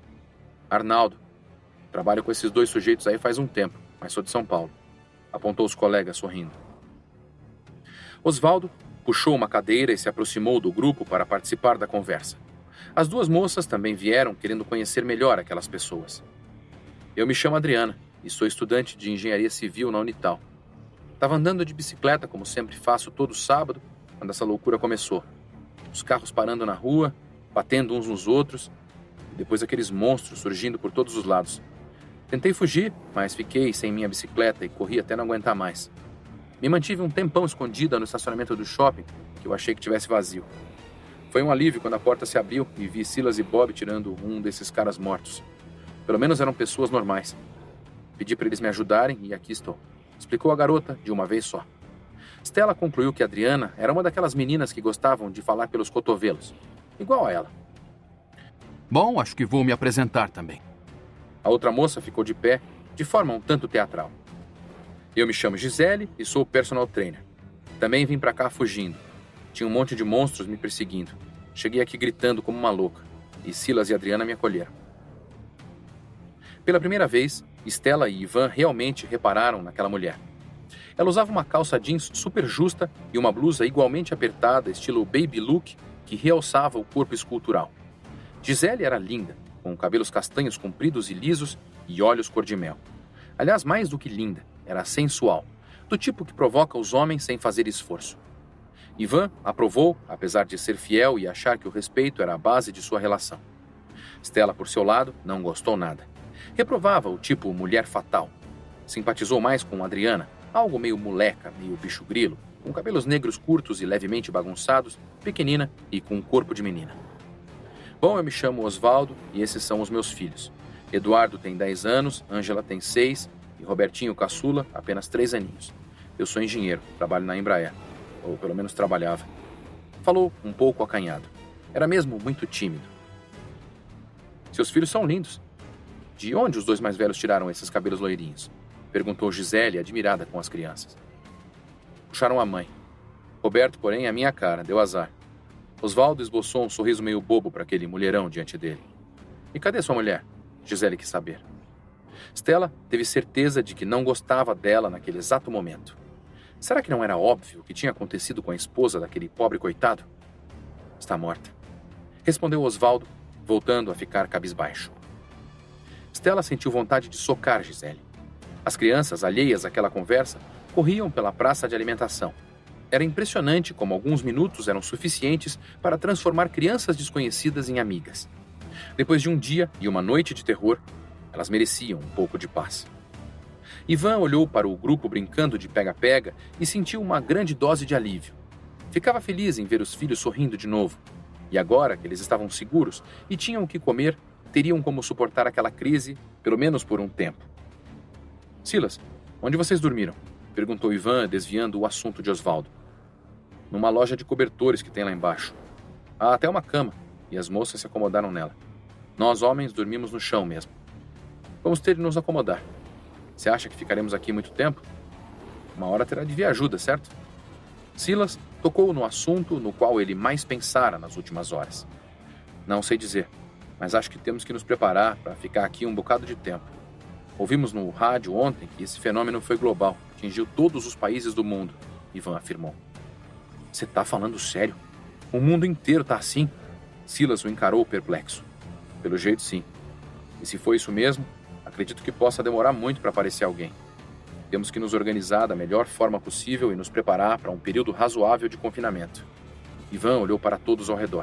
Arnaldo. Trabalho com esses dois sujeitos aí faz um tempo, mas sou de São Paulo. Apontou os colegas sorrindo. Osvaldo puxou uma cadeira e se aproximou do grupo para participar da conversa. As duas moças também vieram querendo conhecer melhor aquelas pessoas. Eu me chamo Adriana e sou estudante de engenharia civil na Unital. Estava andando de bicicleta, como sempre faço todo sábado, quando essa loucura começou. Os carros parando na rua, batendo uns nos outros, e depois aqueles monstros surgindo por todos os lados. Tentei fugir, mas fiquei sem minha bicicleta e corri até não aguentar mais. Me mantive um tempão escondida no estacionamento do shopping, que eu achei que tivesse vazio. Foi um alívio quando a porta se abriu e vi Silas e Bob tirando um desses caras mortos. Pelo menos eram pessoas normais. Pedi para eles me ajudarem e aqui estou. Explicou a garota de uma vez só. Stella concluiu que Adriana era uma daquelas meninas que gostavam de falar pelos cotovelos. Igual a ela. Bom, acho que vou me apresentar também. A outra moça ficou de pé, de forma um tanto teatral. Eu me chamo Gisele e sou personal trainer. Também vim pra cá fugindo. Tinha um monte de monstros me perseguindo. Cheguei aqui gritando como uma louca. E Silas e Adriana me acolheram. Pela primeira vez, Stella e Ivan realmente repararam naquela mulher. Ela usava uma calça jeans super justa e uma blusa igualmente apertada, estilo baby look, que realçava o corpo escultural. Gisele era linda, com cabelos castanhos compridos e lisos e olhos cor de mel. Aliás, mais do que linda, era sensual, do tipo que provoca os homens sem fazer esforço. Ivan aprovou, apesar de ser fiel e achar que o respeito era a base de sua relação. Stella, por seu lado, não gostou nada. Reprovava o tipo mulher fatal. Simpatizou mais com Adriana, algo meio moleca, meio bicho grilo, com cabelos negros curtos e levemente bagunçados, pequenina e com um corpo de menina. Bom, eu me chamo Osvaldo e esses são os meus filhos. Eduardo tem dez anos, Ângela tem seis e Robertinho Caçula apenas três aninhos. Eu sou engenheiro, trabalho na Embraer, ou pelo menos trabalhava. Falou um pouco acanhado. Era mesmo muito tímido. Seus filhos são lindos. De onde os dois mais velhos tiraram esses cabelos loirinhos? Perguntou Gisele, admirada com as crianças. Puxaram a mãe. Roberto, porém, é a minha cara, deu azar. Osvaldo esboçou um sorriso meio bobo para aquele mulherão diante dele. E cadê sua mulher? Gisele quis saber. Stella teve certeza de que não gostava dela naquele exato momento. Será que não era óbvio o que tinha acontecido com a esposa daquele pobre coitado? Está morta. Respondeu Osvaldo, voltando a ficar cabisbaixo. Stella sentiu vontade de socar Gisele. As crianças, alheias àquela conversa, corriam pela praça de alimentação. Era impressionante como alguns minutos eram suficientes para transformar crianças desconhecidas em amigas. Depois de um dia e uma noite de terror, elas mereciam um pouco de paz. Ivan olhou para o grupo brincando de pega-pega e sentiu uma grande dose de alívio. Ficava feliz em ver os filhos sorrindo de novo. E agora que eles estavam seguros e tinham o que comer, teriam como suportar aquela crise, pelo menos por um tempo. Silas, onde vocês dormiram? Perguntou Ivan, desviando o assunto de Osvaldo. Numa loja de cobertores que tem lá embaixo. Há até uma cama, e as moças se acomodaram nela. Nós, homens, dormimos no chão mesmo. Vamos ter de nos acomodar. Você acha que ficaremos aqui muito tempo? Uma hora terá de vir ajuda, certo? Silas tocou no assunto no qual ele mais pensara nas últimas horas. Não sei dizer, mas acho que temos que nos preparar para ficar aqui um bocado de tempo. Ouvimos no rádio ontem que esse fenômeno foi global, atingiu todos os países do mundo, Ivan afirmou. Você tá falando sério? O mundo inteiro tá assim? Silas o encarou perplexo. Pelo jeito, sim. E se foi isso mesmo, acredito que possa demorar muito para aparecer alguém. Temos que nos organizar da melhor forma possível e nos preparar para um período razoável de confinamento. Ivan olhou para todos ao redor.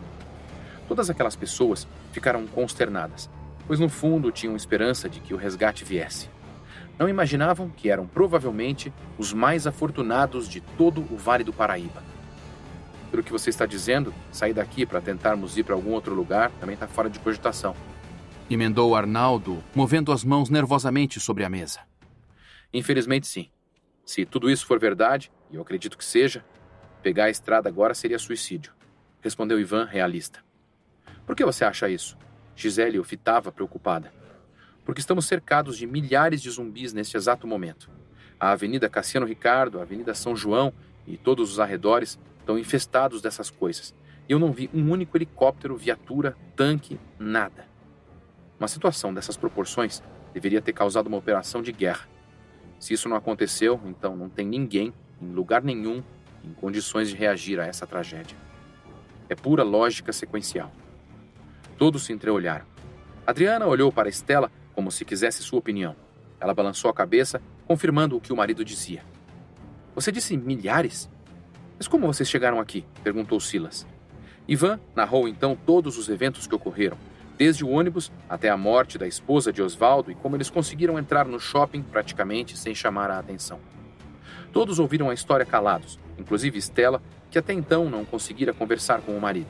Todas aquelas pessoas ficaram consternadas, pois no fundo tinham esperança de que o resgate viesse. Não imaginavam que eram provavelmente os mais afortunados de todo o Vale do Paraíba. Pelo que você está dizendo, sair daqui para tentarmos ir para algum outro lugar também está fora de cogitação. Emendou Arnaldo, movendo as mãos nervosamente sobre a mesa. Infelizmente, sim. Se tudo isso for verdade, e eu acredito que seja, pegar a estrada agora seria suicídio, respondeu Ivan, realista. Por que você acha isso? Gisele o fitava preocupada. Porque estamos cercados de milhares de zumbis neste exato momento. A Avenida Cassiano Ricardo, a Avenida São João e todos os arredores estão infestados dessas coisas. E eu não vi um único helicóptero, viatura, tanque, nada. Uma situação dessas proporções deveria ter causado uma operação de guerra. Se isso não aconteceu, então não tem ninguém, em lugar nenhum, em condições de reagir a essa tragédia. É pura lógica sequencial. Todos se entreolharam. Adriana olhou para Stella como se quisesse sua opinião. Ela balançou a cabeça, confirmando o que o marido dizia. Você disse milhares? Mas como vocês chegaram aqui? Perguntou Silas. Ivan narrou então todos os eventos que ocorreram, desde o ônibus até a morte da esposa de Osvaldo e como eles conseguiram entrar no shopping praticamente sem chamar a atenção. Todos ouviram a história calados, inclusive Stella, que até então não conseguira conversar com o marido.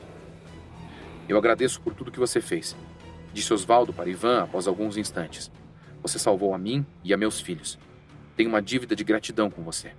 Eu agradeço por tudo que você fez, disse Osvaldo para Ivan após alguns instantes. Você salvou a mim e a meus filhos. Tenho uma dívida de gratidão com você.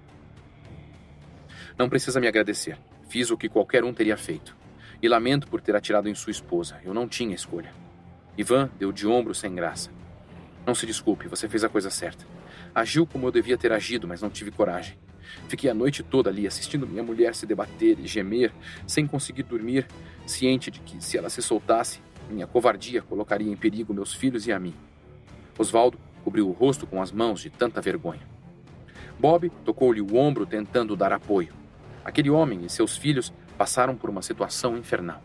Não precisa me agradecer. Fiz o que qualquer um teria feito. E lamento por ter atirado em sua esposa. Eu não tinha escolha. Ivan deu de ombro sem graça. Não se desculpe, você fez a coisa certa. Agiu como eu devia ter agido, mas não tive coragem. Fiquei a noite toda ali, assistindo minha mulher se debater e gemer, sem conseguir dormir, ciente de que, se ela se soltasse, minha covardia colocaria em perigo meus filhos e a mim. Osvaldo cobriu o rosto com as mãos de tanta vergonha. Bob tocou-lhe o ombro tentando dar apoio. Aquele homem e seus filhos passaram por uma situação infernal.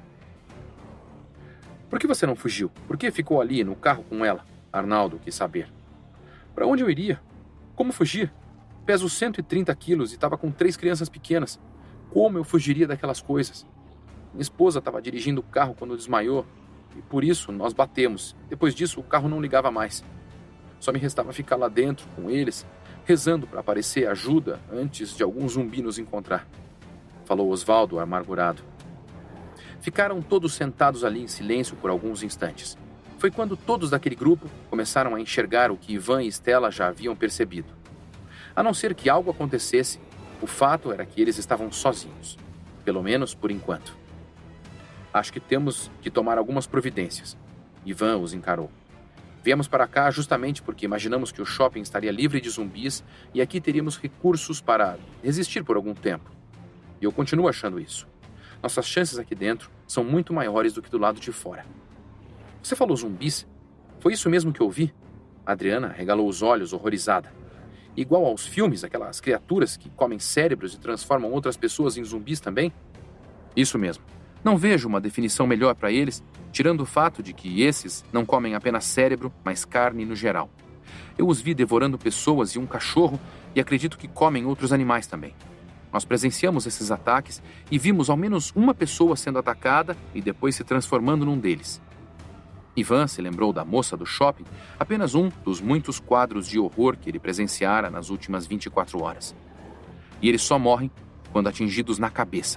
Por que você não fugiu? Por que ficou ali no carro com ela? Arnaldo quis saber. Para onde eu iria? Como fugir? Peso cento e trinta quilos e estava com três crianças pequenas. Como eu fugiria daquelas coisas? Minha esposa estava dirigindo o carro quando desmaiou e por isso nós batemos. Depois disso o carro não ligava mais. Só me restava ficar lá dentro com eles, rezando para aparecer ajuda antes de algum zumbi nos encontrar. Falou Osvaldo amargurado. Ficaram todos sentados ali em silêncio por alguns instantes. Foi quando todos daquele grupo começaram a enxergar o que Ivan e Stella já haviam percebido. A não ser que algo acontecesse, o fato era que eles estavam sozinhos. Pelo menos por enquanto. Acho que temos que tomar algumas providências. Ivan os encarou. Viemos para cá justamente porque imaginamos que o shopping estaria livre de zumbis e aqui teríamos recursos para resistir por algum tempo. E eu continuo achando isso. Nossas chances aqui dentro são muito maiores do que do lado de fora. Você falou zumbis? Foi isso mesmo que eu vi? Adriana regalou os olhos, horrorizada. Igual aos filmes, aquelas criaturas que comem cérebros e transformam outras pessoas em zumbis também? Isso mesmo. Não vejo uma definição melhor para eles, tirando o fato de que esses não comem apenas cérebro, mas carne no geral. Eu os vi devorando pessoas e um cachorro e acredito que comem outros animais também. Nós presenciamos esses ataques e vimos ao menos uma pessoa sendo atacada e depois se transformando num deles. Ivan se lembrou da moça do shopping, apenas um dos muitos quadros de horror que ele presenciara nas últimas vinte e quatro horas. E eles só morrem quando atingidos na cabeça.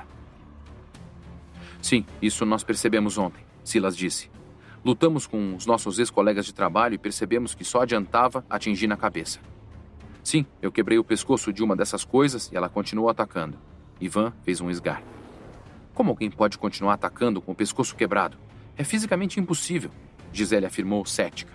Sim, isso nós percebemos ontem, Silas disse. Lutamos com os nossos ex-colegas de trabalho e percebemos que só adiantava atingir na cabeça. Sim, eu quebrei o pescoço de uma dessas coisas e ela continuou atacando. Ivan fez um esgar. Como alguém pode continuar atacando com o pescoço quebrado? É fisicamente impossível, Gisele afirmou cética.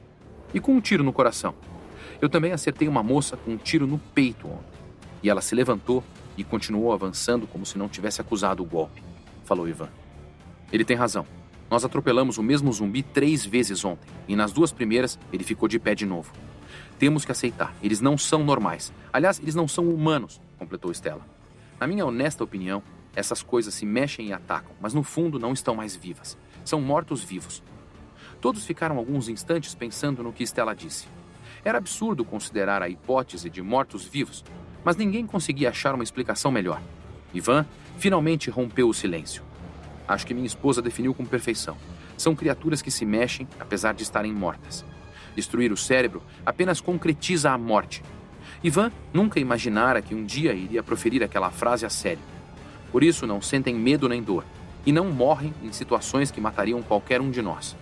E com um tiro no coração. Eu também acertei uma moça com um tiro no peito ontem. E ela se levantou e continuou avançando como se não tivesse acusado o golpe, falou Ivan. Ele tem razão. Nós atropelamos o mesmo zumbi três vezes ontem, e nas duas primeiras ele ficou de pé de novo. Temos que aceitar, eles não são normais. Aliás, eles não são humanos, completou Stella. Na minha honesta opinião, essas coisas se mexem e atacam, mas no fundo não estão mais vivas. São mortos-vivos. Todos ficaram alguns instantes pensando no que Stella disse. Era absurdo considerar a hipótese de mortos-vivos, mas ninguém conseguia achar uma explicação melhor. Ivan finalmente rompeu o silêncio. Acho que minha esposa definiu com perfeição. São criaturas que se mexem, apesar de estarem mortas. Destruir o cérebro apenas concretiza a morte. Ivan nunca imaginara que um dia iria proferir aquela frase a sério. Por isso não sentem medo nem dor, e não morrem em situações que matariam qualquer um de nós.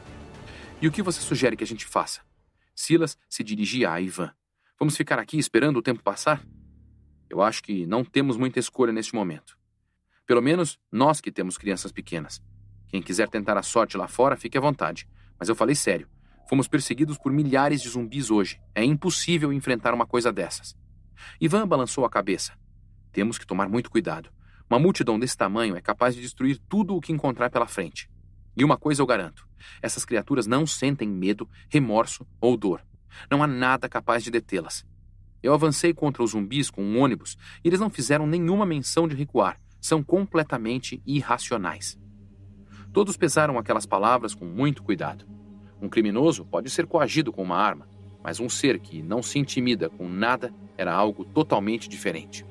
E o que você sugere que a gente faça? Silas se dirigia a Ivan. Vamos ficar aqui esperando o tempo passar? Eu acho que não temos muita escolha neste momento. Pelo menos nós que temos crianças pequenas. Quem quiser tentar a sorte lá fora, fique à vontade. Mas eu falei sério. Fomos perseguidos por milhares de zumbis hoje. É impossível enfrentar uma coisa dessas. Ivan balançou a cabeça. Temos que tomar muito cuidado. Uma multidão desse tamanho é capaz de destruir tudo o que encontrar pela frente. E uma coisa eu garanto. Essas criaturas não sentem medo, remorso ou dor. Não há nada capaz de detê-las. Eu avancei contra os zumbis com um ônibus e eles não fizeram nenhuma menção de recuar. São completamente irracionais. Todos pesaram aquelas palavras com muito cuidado. Um criminoso pode ser coagido com uma arma, mas um ser que não se intimida com nada era algo totalmente diferente.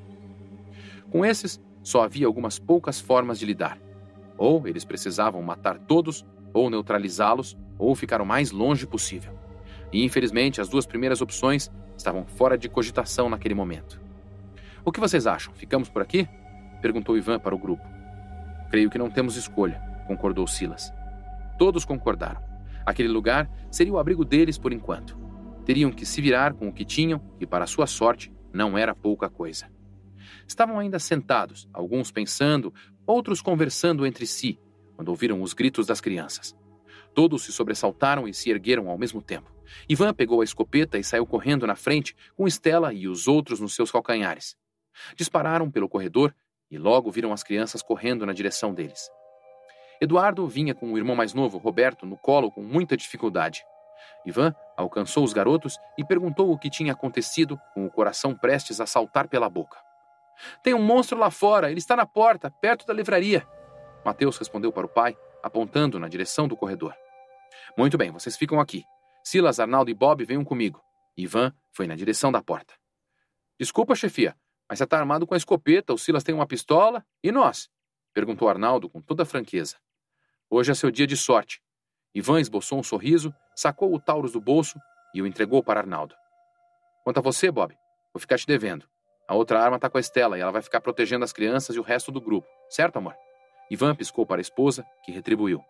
Com esses, só havia algumas poucas formas de lidar. Ou eles precisavam matar todos, ou neutralizá-los, ou ficar o mais longe possível. E, infelizmente, as duas primeiras opções estavam fora de cogitação naquele momento. O que vocês acham? Ficamos por aqui? Perguntou Ivan para o grupo. Creio que não temos escolha, concordou Silas. Todos concordaram. Aquele lugar seria o abrigo deles por enquanto. Teriam que se virar com o que tinham e, para sua sorte, não era pouca coisa. Estavam ainda sentados, alguns pensando, outros conversando entre si, quando ouviram os gritos das crianças. Todos se sobressaltaram e se ergueram ao mesmo tempo. Ivan pegou a escopeta e saiu correndo na frente com Stella e os outros nos seus calcanhares. Dispararam pelo corredor e logo viram as crianças correndo na direção deles. Eduardo vinha com o irmão mais novo, Roberto, no colo com muita dificuldade. Ivan alcançou os garotos e perguntou o que tinha acontecido, com o coração prestes a saltar pela boca. Tem um monstro lá fora, ele está na porta, perto da livraria. Mateus respondeu para o pai, apontando na direção do corredor. Muito bem, vocês ficam aqui. Silas, Arnaldo e Bob venham comigo. Ivan foi na direção da porta. Desculpa, chefia, mas você está armado com a escopeta, o Silas tem uma pistola, e nós? Perguntou Arnaldo com toda franqueza. Hoje é seu dia de sorte. Ivan esboçou um sorriso, sacou o Taurus do bolso e o entregou para Arnaldo. Quanto a você, Bob, vou ficar te devendo. A outra arma está com a Stella e ela vai ficar protegendo as crianças e o resto do grupo. Certo, amor? Ivan piscou para a esposa, que retribuiu.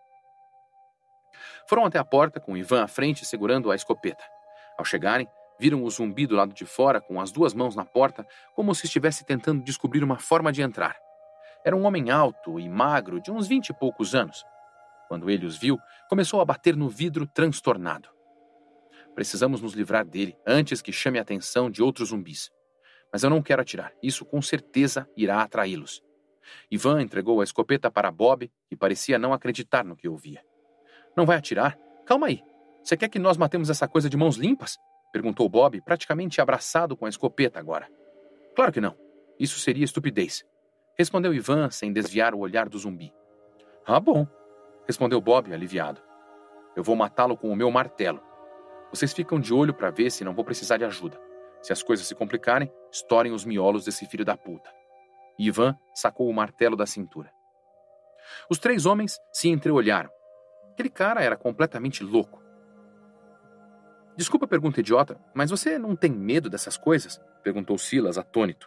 Foram até a porta, com Ivan à frente segurando a escopeta. Ao chegarem, viram o zumbi do lado de fora, com as duas mãos na porta, como se estivesse tentando descobrir uma forma de entrar. Era um homem alto e magro, de uns vinte e poucos anos. Quando ele os viu, começou a bater no vidro transtornado. Precisamos nos livrar dele antes que chame a atenção de outros zumbis. Mas eu não quero atirar. Isso com certeza irá atraí-los. Ivan entregou a escopeta para Bob, que parecia não acreditar no que ouvia. Não vai atirar? Calma aí. Você quer que nós matemos essa coisa de mãos limpas? Perguntou Bob, praticamente abraçado com a escopeta agora. Claro que não. Isso seria estupidez. Respondeu Ivan, sem desviar o olhar do zumbi. Ah, bom. Respondeu Bob, aliviado. Eu vou matá-lo com o meu martelo. Vocês ficam de olho para ver se não vou precisar de ajuda. Se as coisas se complicarem, estourem os miolos desse filho da puta. Ivan sacou o martelo da cintura. Os três homens se entreolharam. Aquele cara era completamente louco. Desculpa a pergunta idiota, mas você não tem medo dessas coisas? Perguntou Silas, atônito.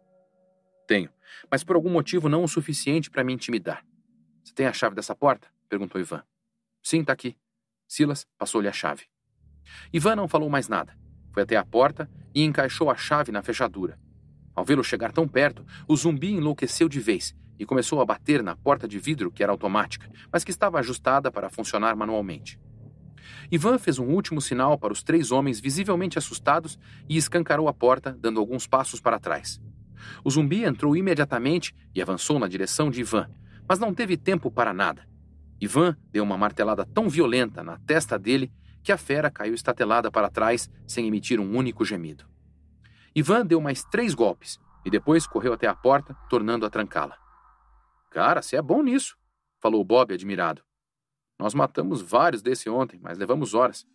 Tenho, mas por algum motivo não o suficiente para me intimidar. Você tem a chave dessa porta? Perguntou Ivan. Sim, tá aqui. Silas passou-lhe a chave. Ivan não falou mais nada. Foi até a porta e encaixou a chave na fechadura. Ao vê-lo chegar tão perto, o zumbi enlouqueceu de vez e começou a bater na porta de vidro que era automática, mas que estava ajustada para funcionar manualmente. Ivan fez um último sinal para os três homens visivelmente assustados e escancarou a porta, dando alguns passos para trás. O zumbi entrou imediatamente e avançou na direção de Ivan, mas não teve tempo para nada. Ivan deu uma martelada tão violenta na testa dele que a fera caiu estatelada para trás sem emitir um único gemido. Ivan deu mais três golpes e depois correu até a porta, tornando a trancá-la. Cara, você é bom nisso, falou Bob admirado. Nós matamos vários desse ontem, mas levamos horas.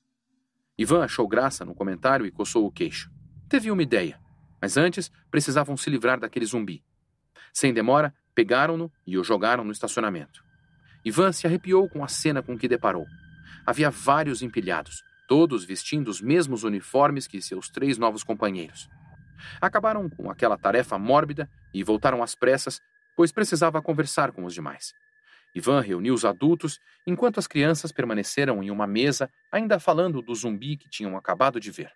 Ivan achou graça no comentário e coçou o queixo. Teve uma ideia, mas antes precisavam se livrar daquele zumbi. Sem demora, pegaram-no e o jogaram no estacionamento. Ivan se arrepiou com a cena com que deparou. Havia vários empilhados, todos vestindo os mesmos uniformes que seus três novos companheiros. Acabaram com aquela tarefa mórbida e voltaram às pressas, pois precisava conversar com os demais. Ivan reuniu os adultos, enquanto as crianças permaneceram em uma mesa, ainda falando do zumbi que tinham acabado de ver.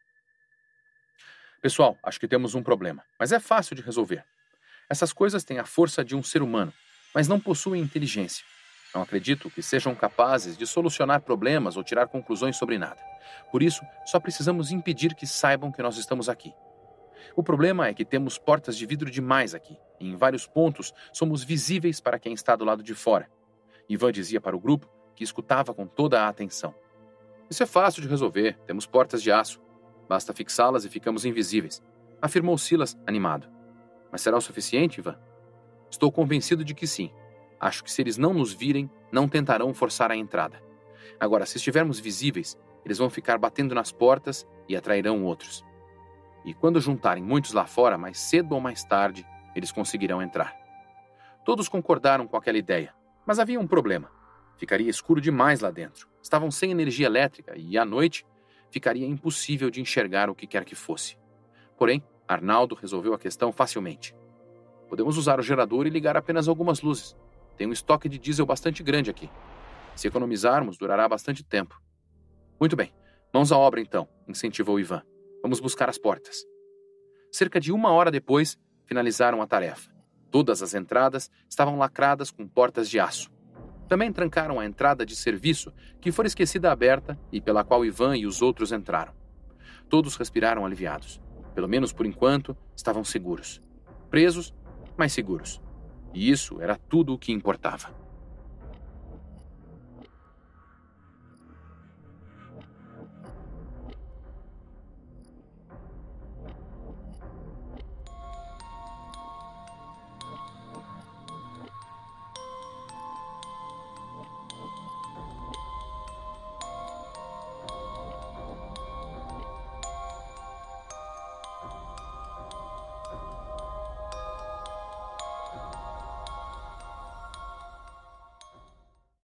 Pessoal, acho que temos um problema, mas é fácil de resolver. Essas coisas têm a força de um ser humano, mas não possuem inteligência. Não acredito que sejam capazes de solucionar problemas ou tirar conclusões sobre nada. Por isso, só precisamos impedir que saibam que nós estamos aqui. O problema é que temos portas de vidro demais aqui, e em vários pontos somos visíveis para quem está do lado de fora. Ivan dizia para o grupo que escutava com toda a atenção. Isso é fácil de resolver, temos portas de aço. Basta fixá-las e ficamos invisíveis, afirmou Silas, animado. Mas será o suficiente, Ivan? Estou convencido de que sim. Acho que se eles não nos virem, não tentarão forçar a entrada. Agora, se estivermos visíveis, eles vão ficar batendo nas portas e atrairão outros. E quando juntarem muitos lá fora, mais cedo ou mais tarde, eles conseguirão entrar. Todos concordaram com aquela ideia, mas havia um problema. Ficaria escuro demais lá dentro. Estavam sem energia elétrica e, à noite, ficaria impossível de enxergar o que quer que fosse. Porém, Arnaldo resolveu a questão facilmente. Podemos usar o gerador e ligar apenas algumas luzes. Tem um estoque de diesel bastante grande aqui. Se economizarmos, durará bastante tempo. Muito bem, mãos à obra então, incentivou Ivan. Vamos buscar as portas. Cerca de uma hora depois, finalizaram a tarefa. Todas as entradas estavam lacradas com portas de aço. Também trancaram a entrada de serviço, que fora esquecida aberta e pela qual Ivan e os outros entraram. Todos respiraram aliviados. Pelo menos por enquanto, estavam seguros. Presos, mas seguros. E isso era tudo o que importava.